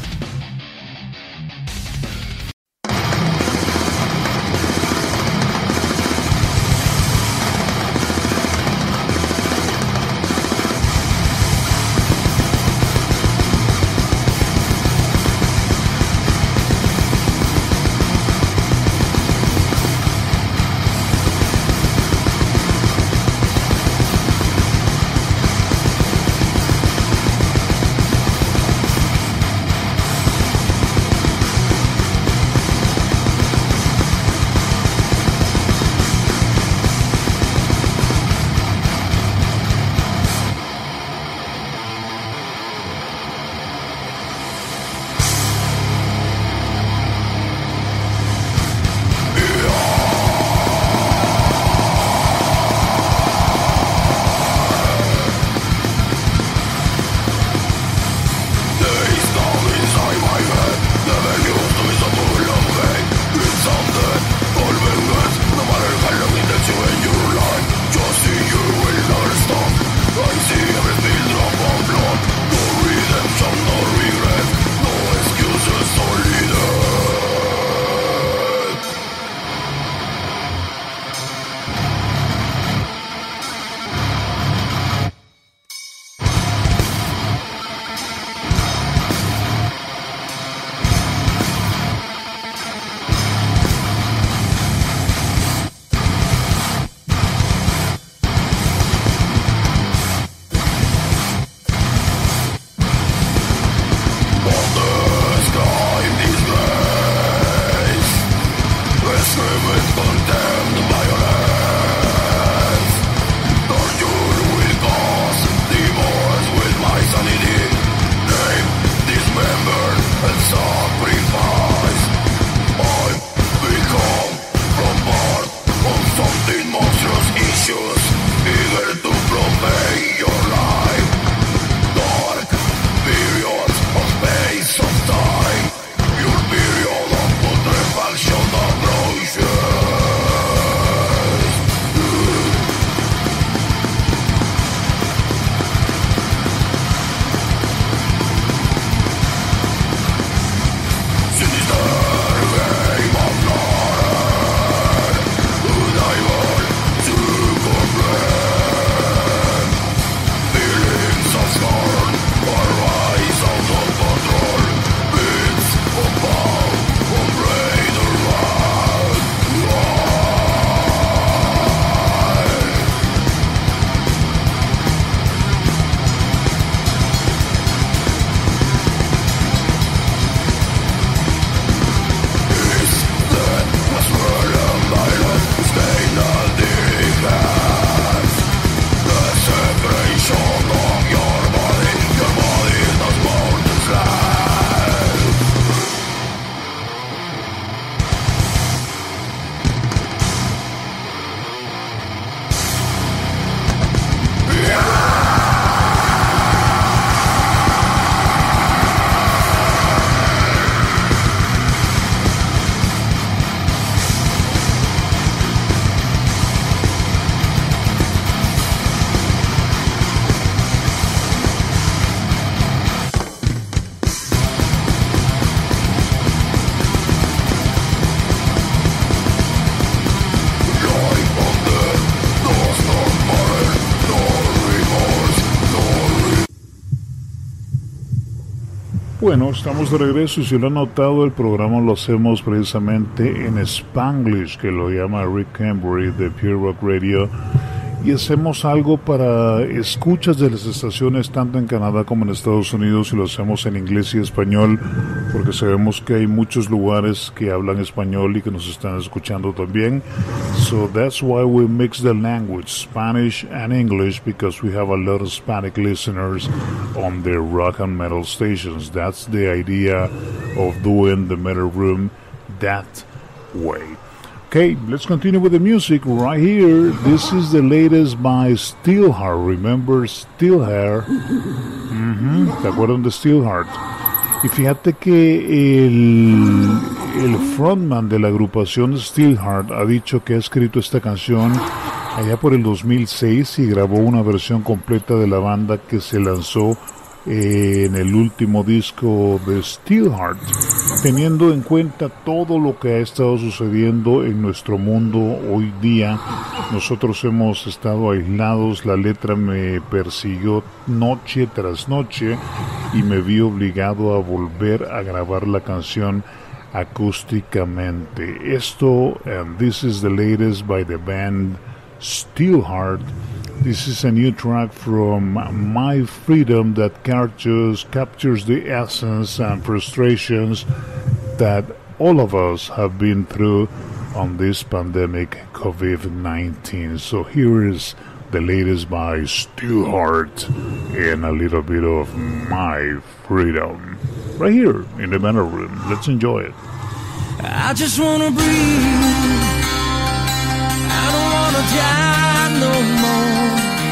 Bueno, estamos de regreso y si lo han notado, el programa lo hacemos precisamente en Spanglish, que lo llama Rick Embry de Pure Rock Radio, y hacemos algo para escuchas de las estaciones tanto en Canadá como en Estados Unidos, y lo hacemos en inglés y español, porque sabemos que hay muchos lugares que hablan español y que nos están escuchando también. So that's why we mix the language, Spanish and English, because we have a lot of Hispanic listeners on the rock and metal stations. That's the idea of doing the Metal Room that way. Okay, let's continue with the music right here. This is the latest by Steelheart. Remember Steelheart? ¿Te acuerdan de Steelheart? Y fíjate que el frontman de la agrupación Steelheart ha dicho que ha escrito esta canción allá por el 2006 y grabó una versión completa de la banda que se lanzó en el último disco de Steelheart, teniendo en cuenta todo lo que ha estado sucediendo en nuestro mundo hoy día. Nosotros hemos estado aislados, la letra me persiguió noche tras noche y me vi obligado a volver a grabar la canción acústicamente. Esto, and this is the latest by the band Steelheart. This is a new track from My Freedom that captures the essence and frustrations that all of us have been through on this pandemic COVID-19. So here is the latest by Steelheart and a little bit of My Freedom. Right here in the Metal Room. Let's enjoy it. I just wanna breathe. I don't wanna die no more.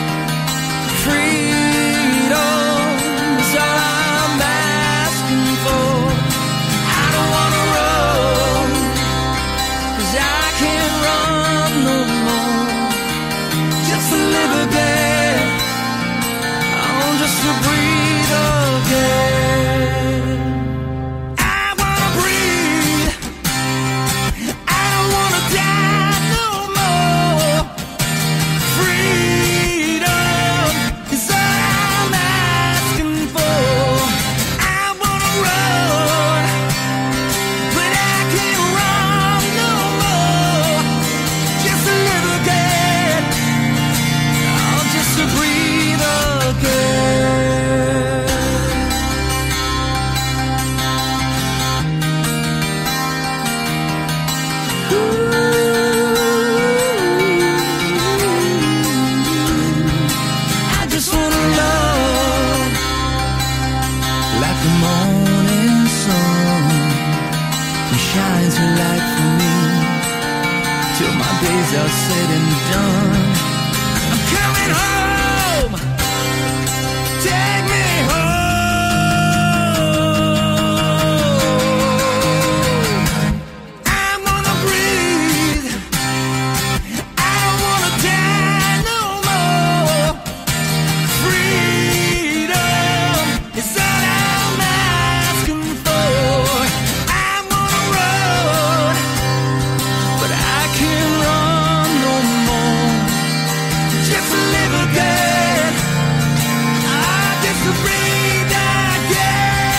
Freedom is all I'm asking for. I don't wanna run, 'cause I can't run no more. Just to live again, oh, just to breathe again. I wanna breathe. I don't wanna die no more. Freedom is all I'm asking for. I wanna run, but I can't run no more. Just to live again, oh, just to breathe again. I just wanna love like the morning sun, who shines her light for me till my days are said and done. I'm coming home. Take me home. I wanna breathe. I don't wanna die no more. Freedom is all I'm asking for. I wanna run, but I can't run no more. Just to live again, just to breathe again.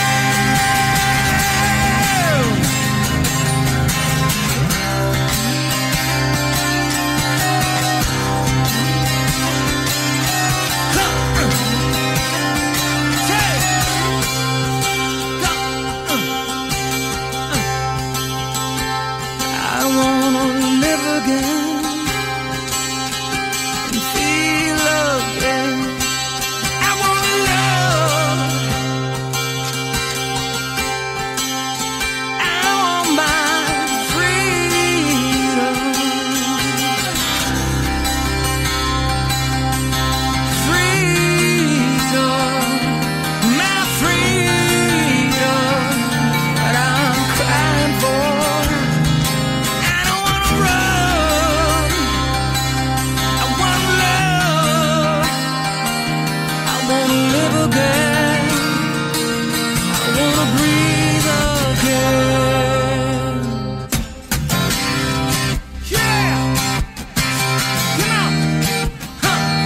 I wanna live again and feel again. I wanna love. I want my freedom. Freedom, my freedom, what I'm crying for. I don't wanna run. I wanna love. I wanna live again. I wanna breathe again. Yeah! Come on!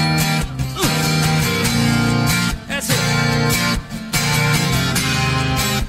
Huh! That's it.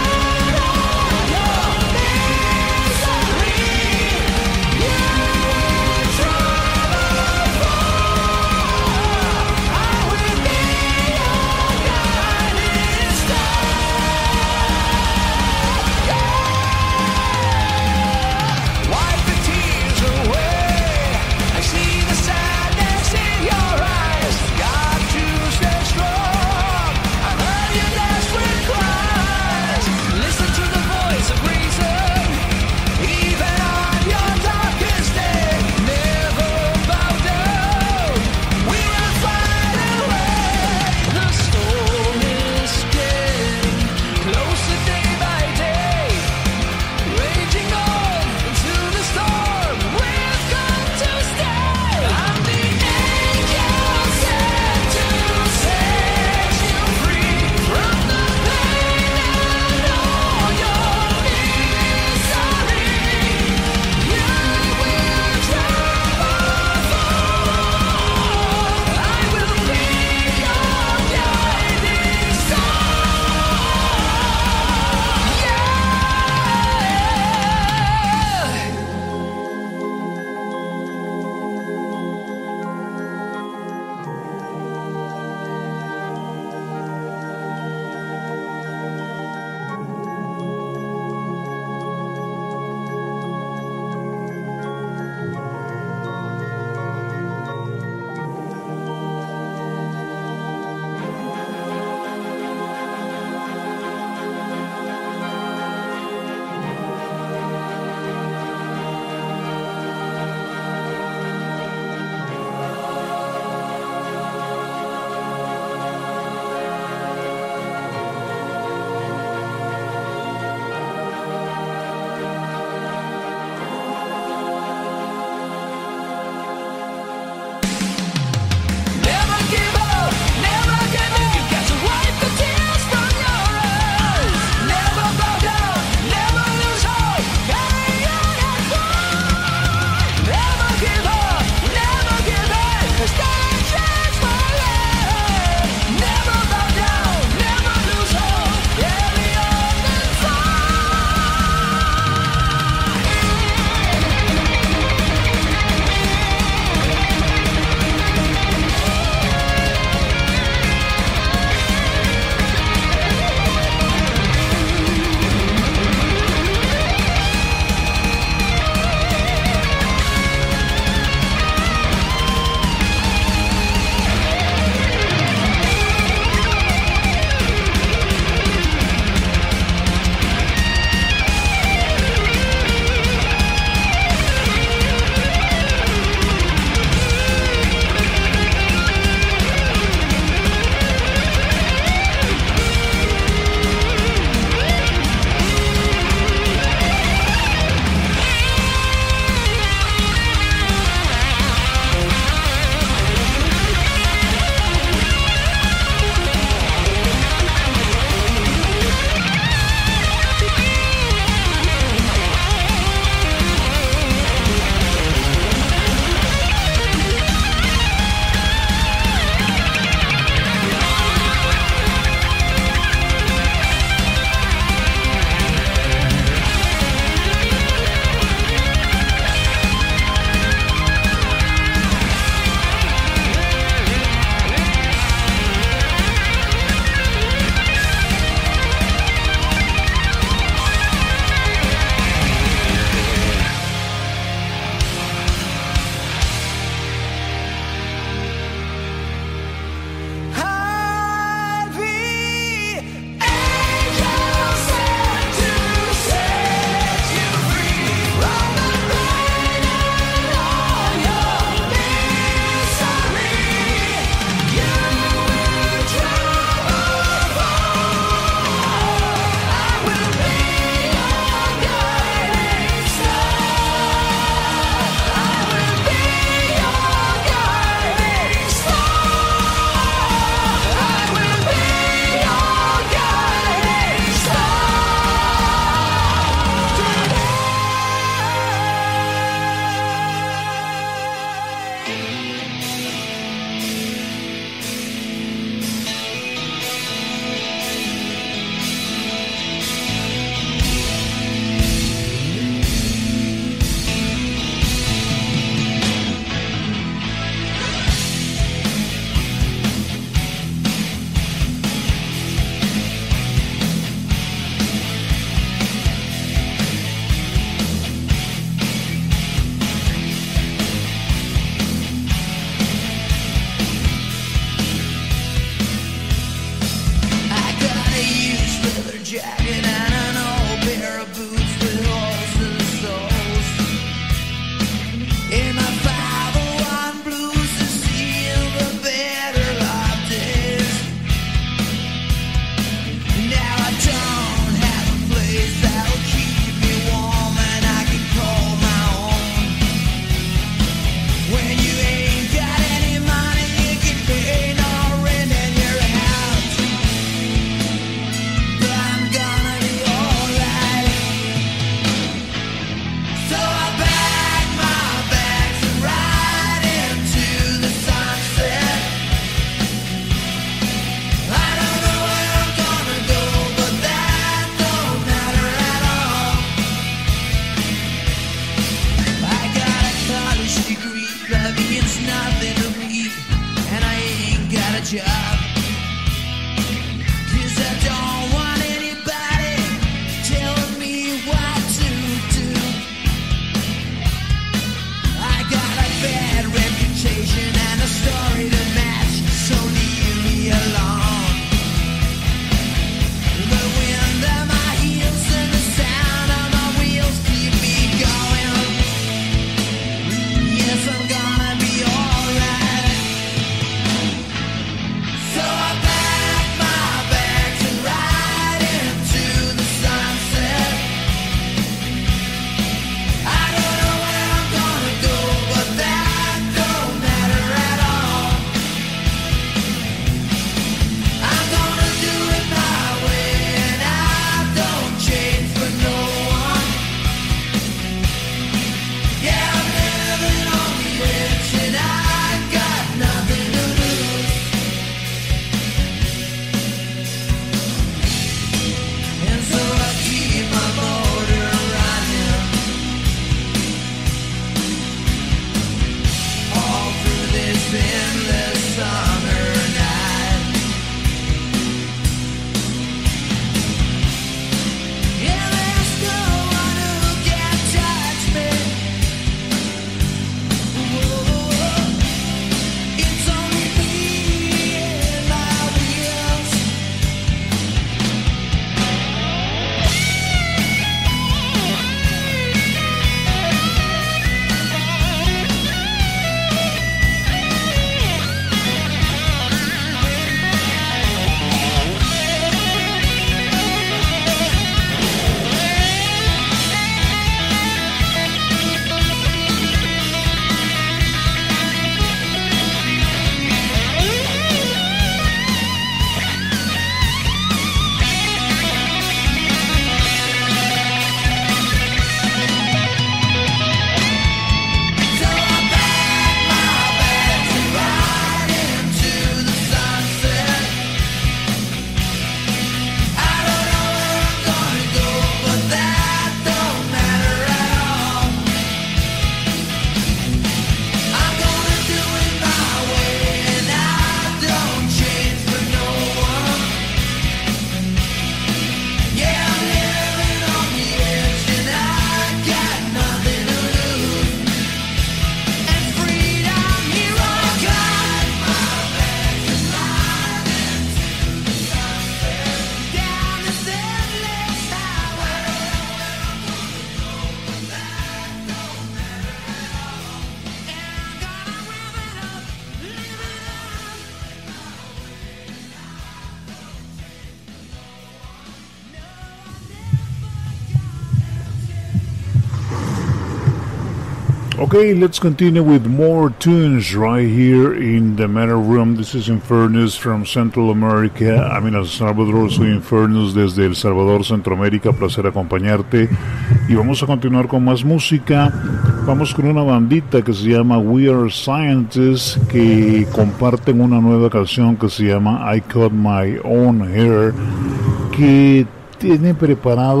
Okay, let's continue with more tunes right here in the Metal Room. This is Infernus from Central America. I'm in El Salvador, soy Infernus desde El Salvador, Centroamérica. Placer acompañarte. Y vamos a continuar con más música. Vamos con una bandita que se llama We Are Scientists, que comparten una nueva canción que se llama I Cut My Own Hair, que tiene preparado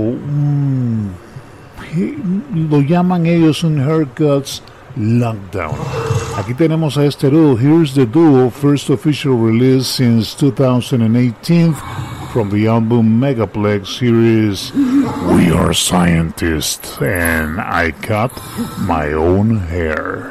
lo llaman ellos un Haircuts Lockdown. Aquí tenemos a este dúo. Here's the duo, first official release since 2018 from the album Megaplex. Here is We Are Scientists and I Cut My Own Hair.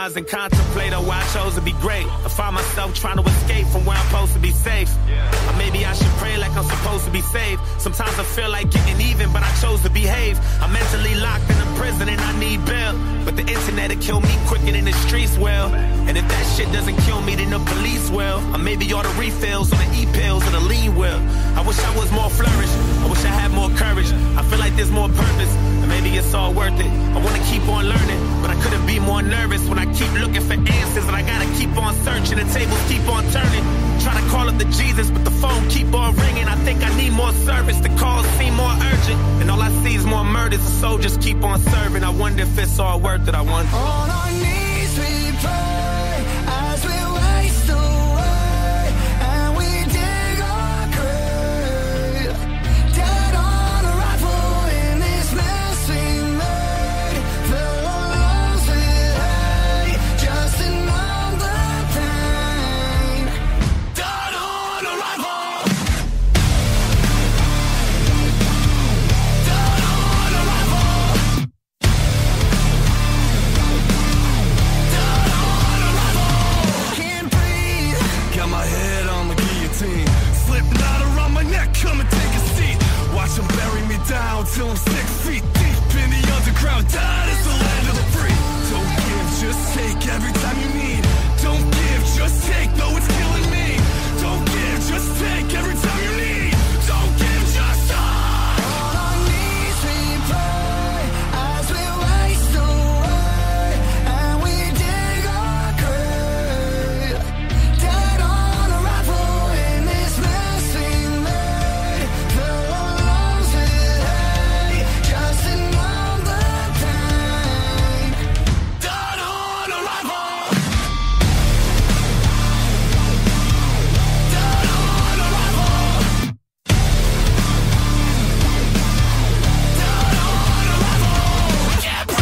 sometimes and contemplate on why I chose to be great. I find myself trying to escape from where I'm supposed to be safe. Or maybe I should pray like I'm supposed to be saved. Sometimes I feel like getting even, but I chose to behave. I'm mentally locked in a prison and I need bail. But the internet'll kill me quicker than the streets will. And if that shit doesn't kill me, then the police will. Or maybe all the refills on the E-pills and the lean will. I wish I was more flourished. I wish I had more courage. I feel like there's more purpose. And maybe it's all worth it. I wanna keep on learning, but I couldn't be more nervous when I keep looking for answers. And I gotta keep on searching. The tables keep on turning. Trying to call up the Jesus, but the phone keep on ringing. I think I need more service. The calls seem more urgent. And all I see is more murders. The soldiers keep on serving. I wonder if it's all worth it. I wonder. On our knees we pray as we waste away, and we dig our grave. Dead on arrival in this mess we made. Fill our lungs with hate just to numb the pain. Dead on arrival. Dead on arrival. Can't breathe. Got my head on the guillotine. Slip knot around my neck, come and take a seat. Watch them bury me down till I'm 6 feet deep in the underground. That is the land of the free. Don't give, just take every time you need. Don't give, just take, though it's killing me. Don't give, just take every time you need. Don't give, just take. On our knees we pray as we waste away, and we dig our grave. Dead on arrival in this mess we made. Fill our lungs with hate just to numb the pain. Dead on arrival. Dead on arrival. Dead on arrival. Can't breathe.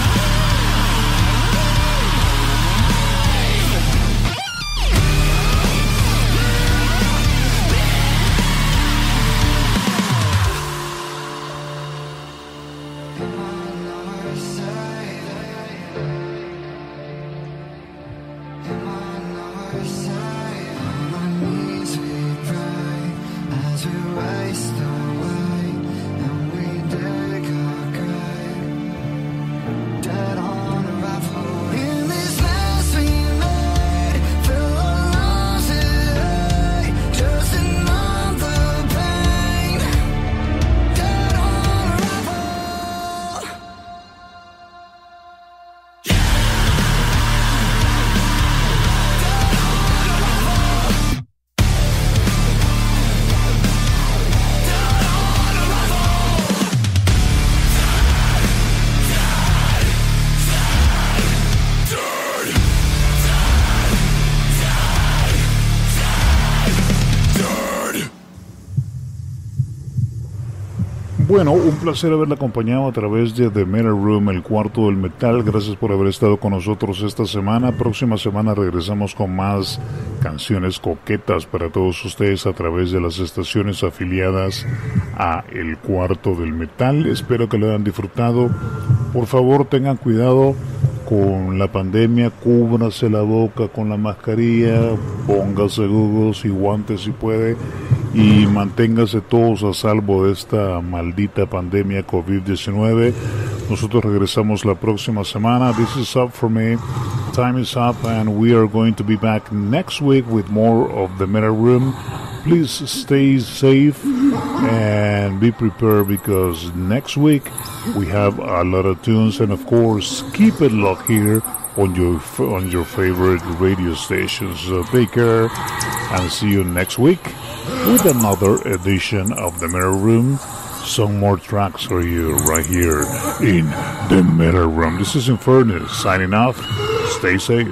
Bueno, un placer haberla acompañado a través de The Metal Room, el cuarto del metal. Gracias por haber estado con nosotros esta semana. Próxima semana regresamos con más canciones coquetas para todos ustedes a través de las estaciones afiliadas a El Cuarto del Metal. Espero que lo hayan disfrutado. Por favor, tengan cuidado con la pandemia, cúbrase la boca con la mascarilla, póngase goggles y guantes si puede, y manténgase todos a salvo de esta maldita pandemia COVID-19. Nosotros regresamos la próxima semana. This is up for me. Time is up, and we are going to be back next week with more of the Metal Room. Please stay safe and be prepared, because next week we have a lot of tunes, and of course keep it locked here on your favorite radio stations. So take care and see you next week with another edition of the Metal Room. Some more tracks for you right here in the Metal Room. This is Infernus signing off. Stay safe.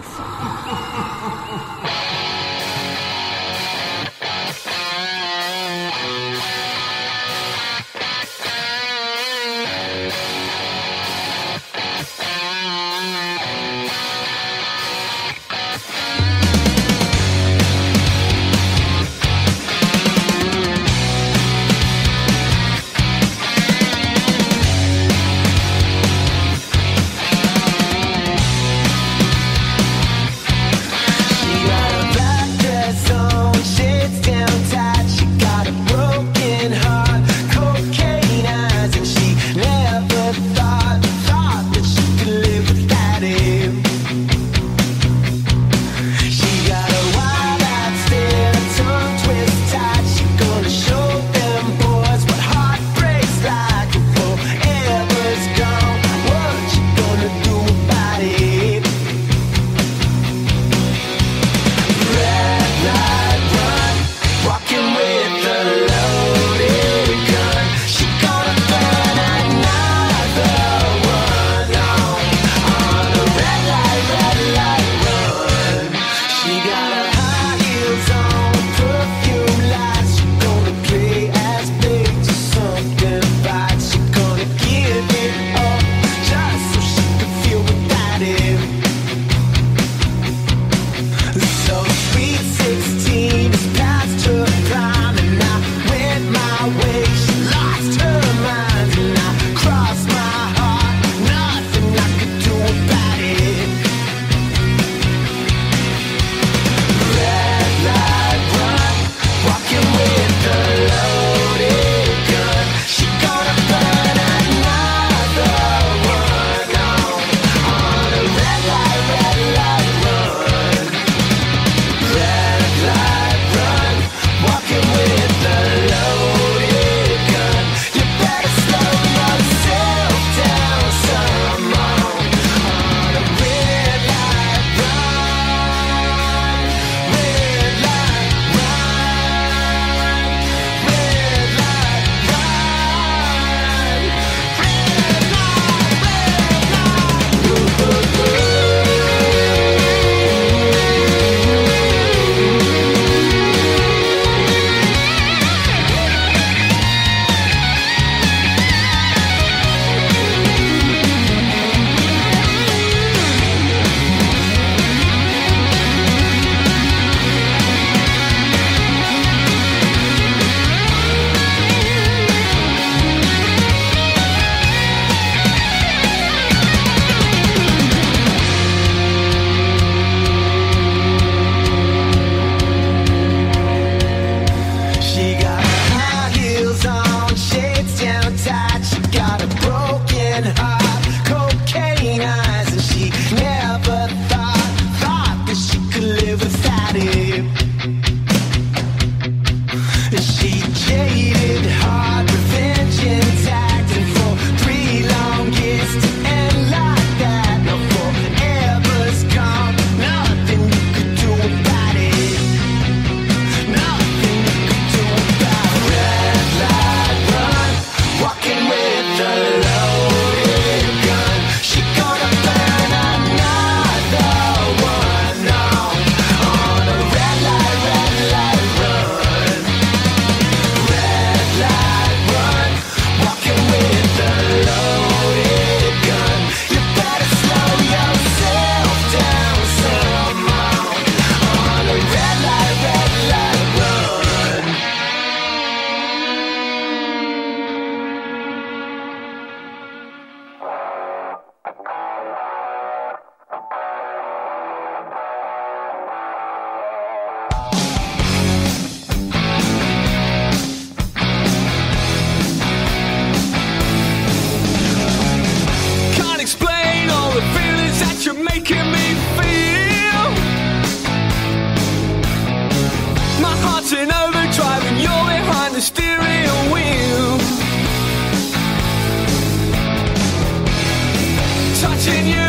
touching you,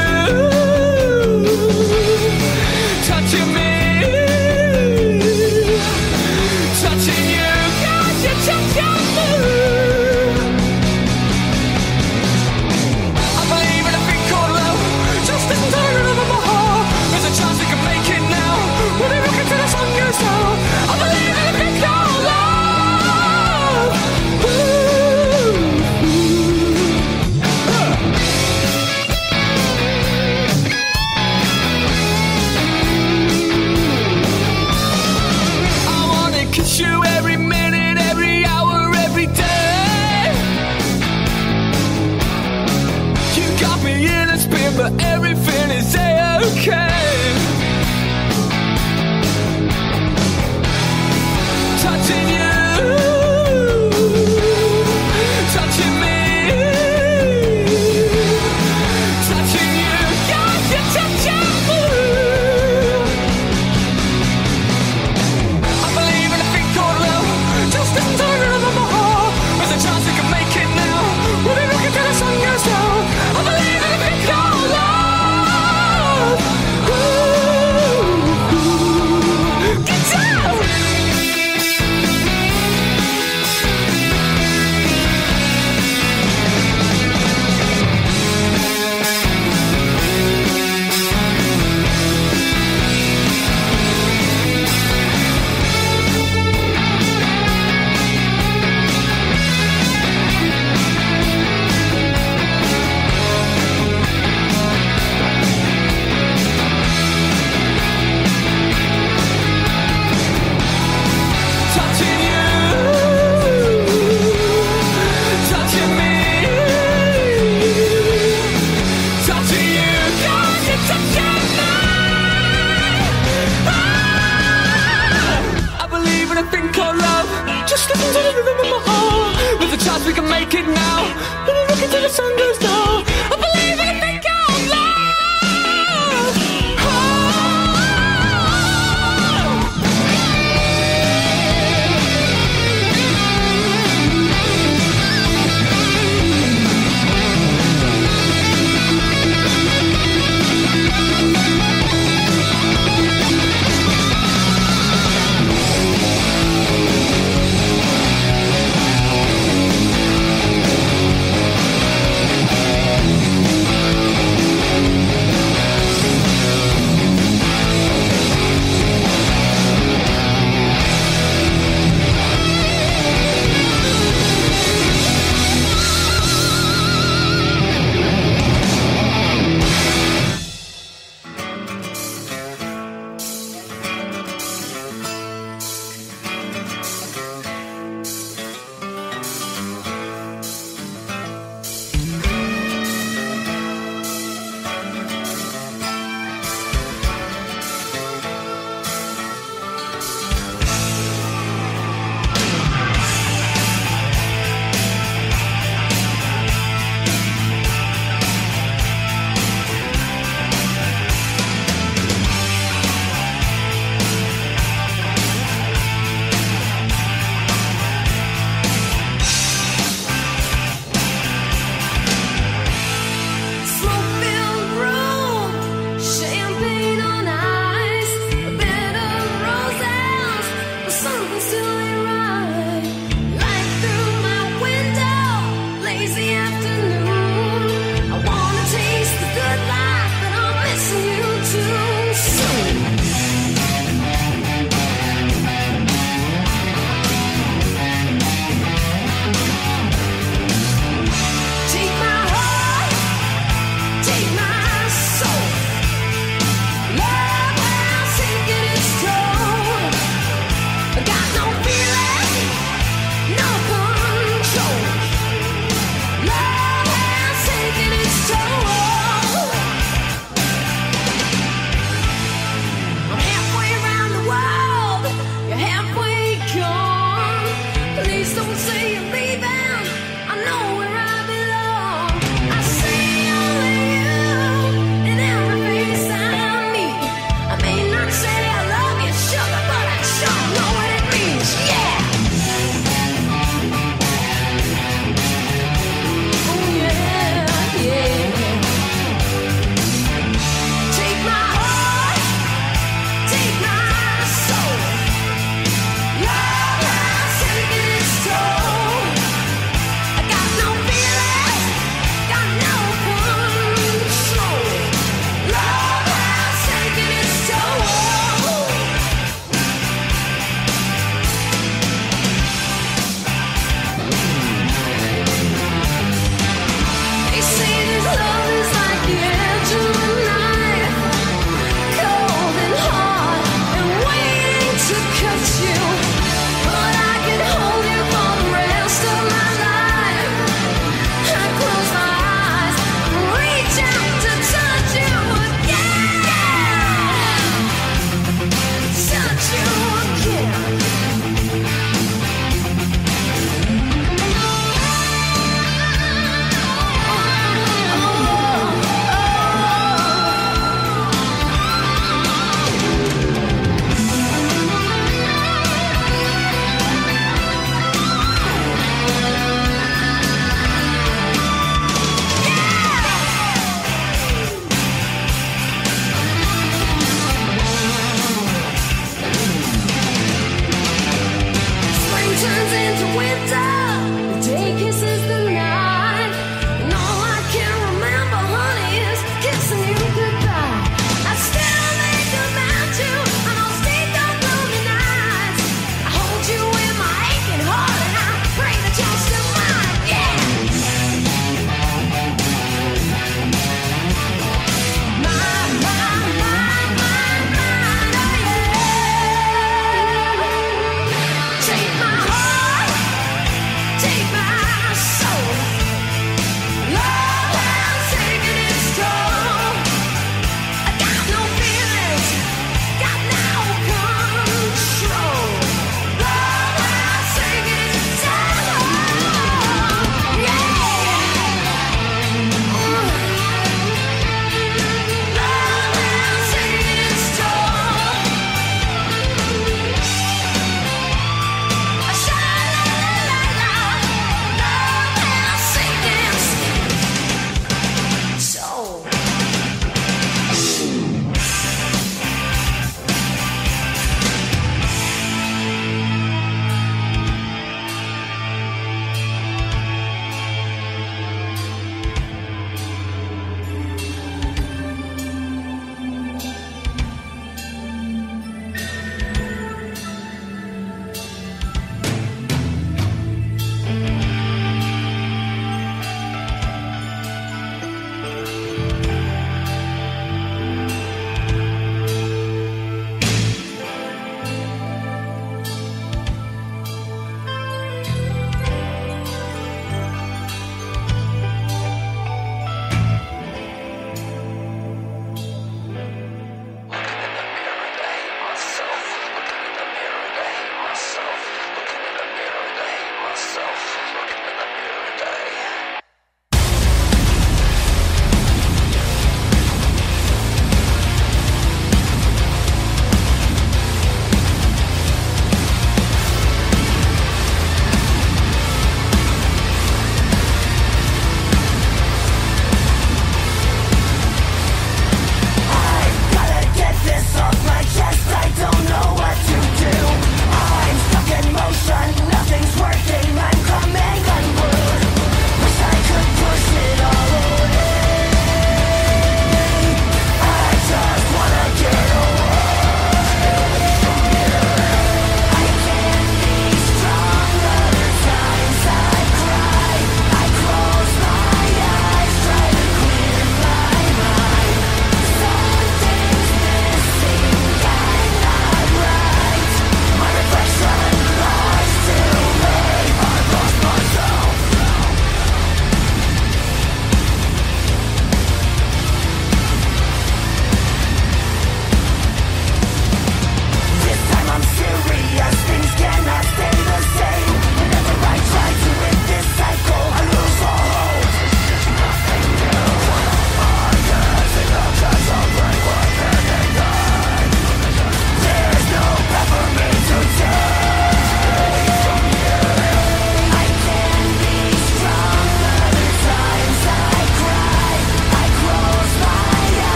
touching me, touching you, 'cause you're touching me. I believe in a thing called love, just as tired of my heart. There's a chance we can make it now. When I look into the sun goes down, I believe in a thing called love. I wanna kiss you every minute, every hour, every day. You got me in a spin, but everything is okay. Touching you, touching me, touching you, 'cause you're touching me. I believe in a thing called love, just as tired of my heart. There's a chance we can make it now. When we look until the sun goes down, I believe in a thing called love. Get down! Touching you, touching me, touching you, 'cause you're touching me. I believe in a thing called love, just listen to the rhythm of my heart. With a chance we can make it now. When I look until the sun goes down, I believe in a thing called love.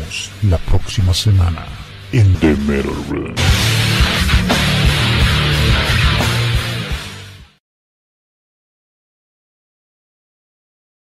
vemos la próxima semana en The Metal Room.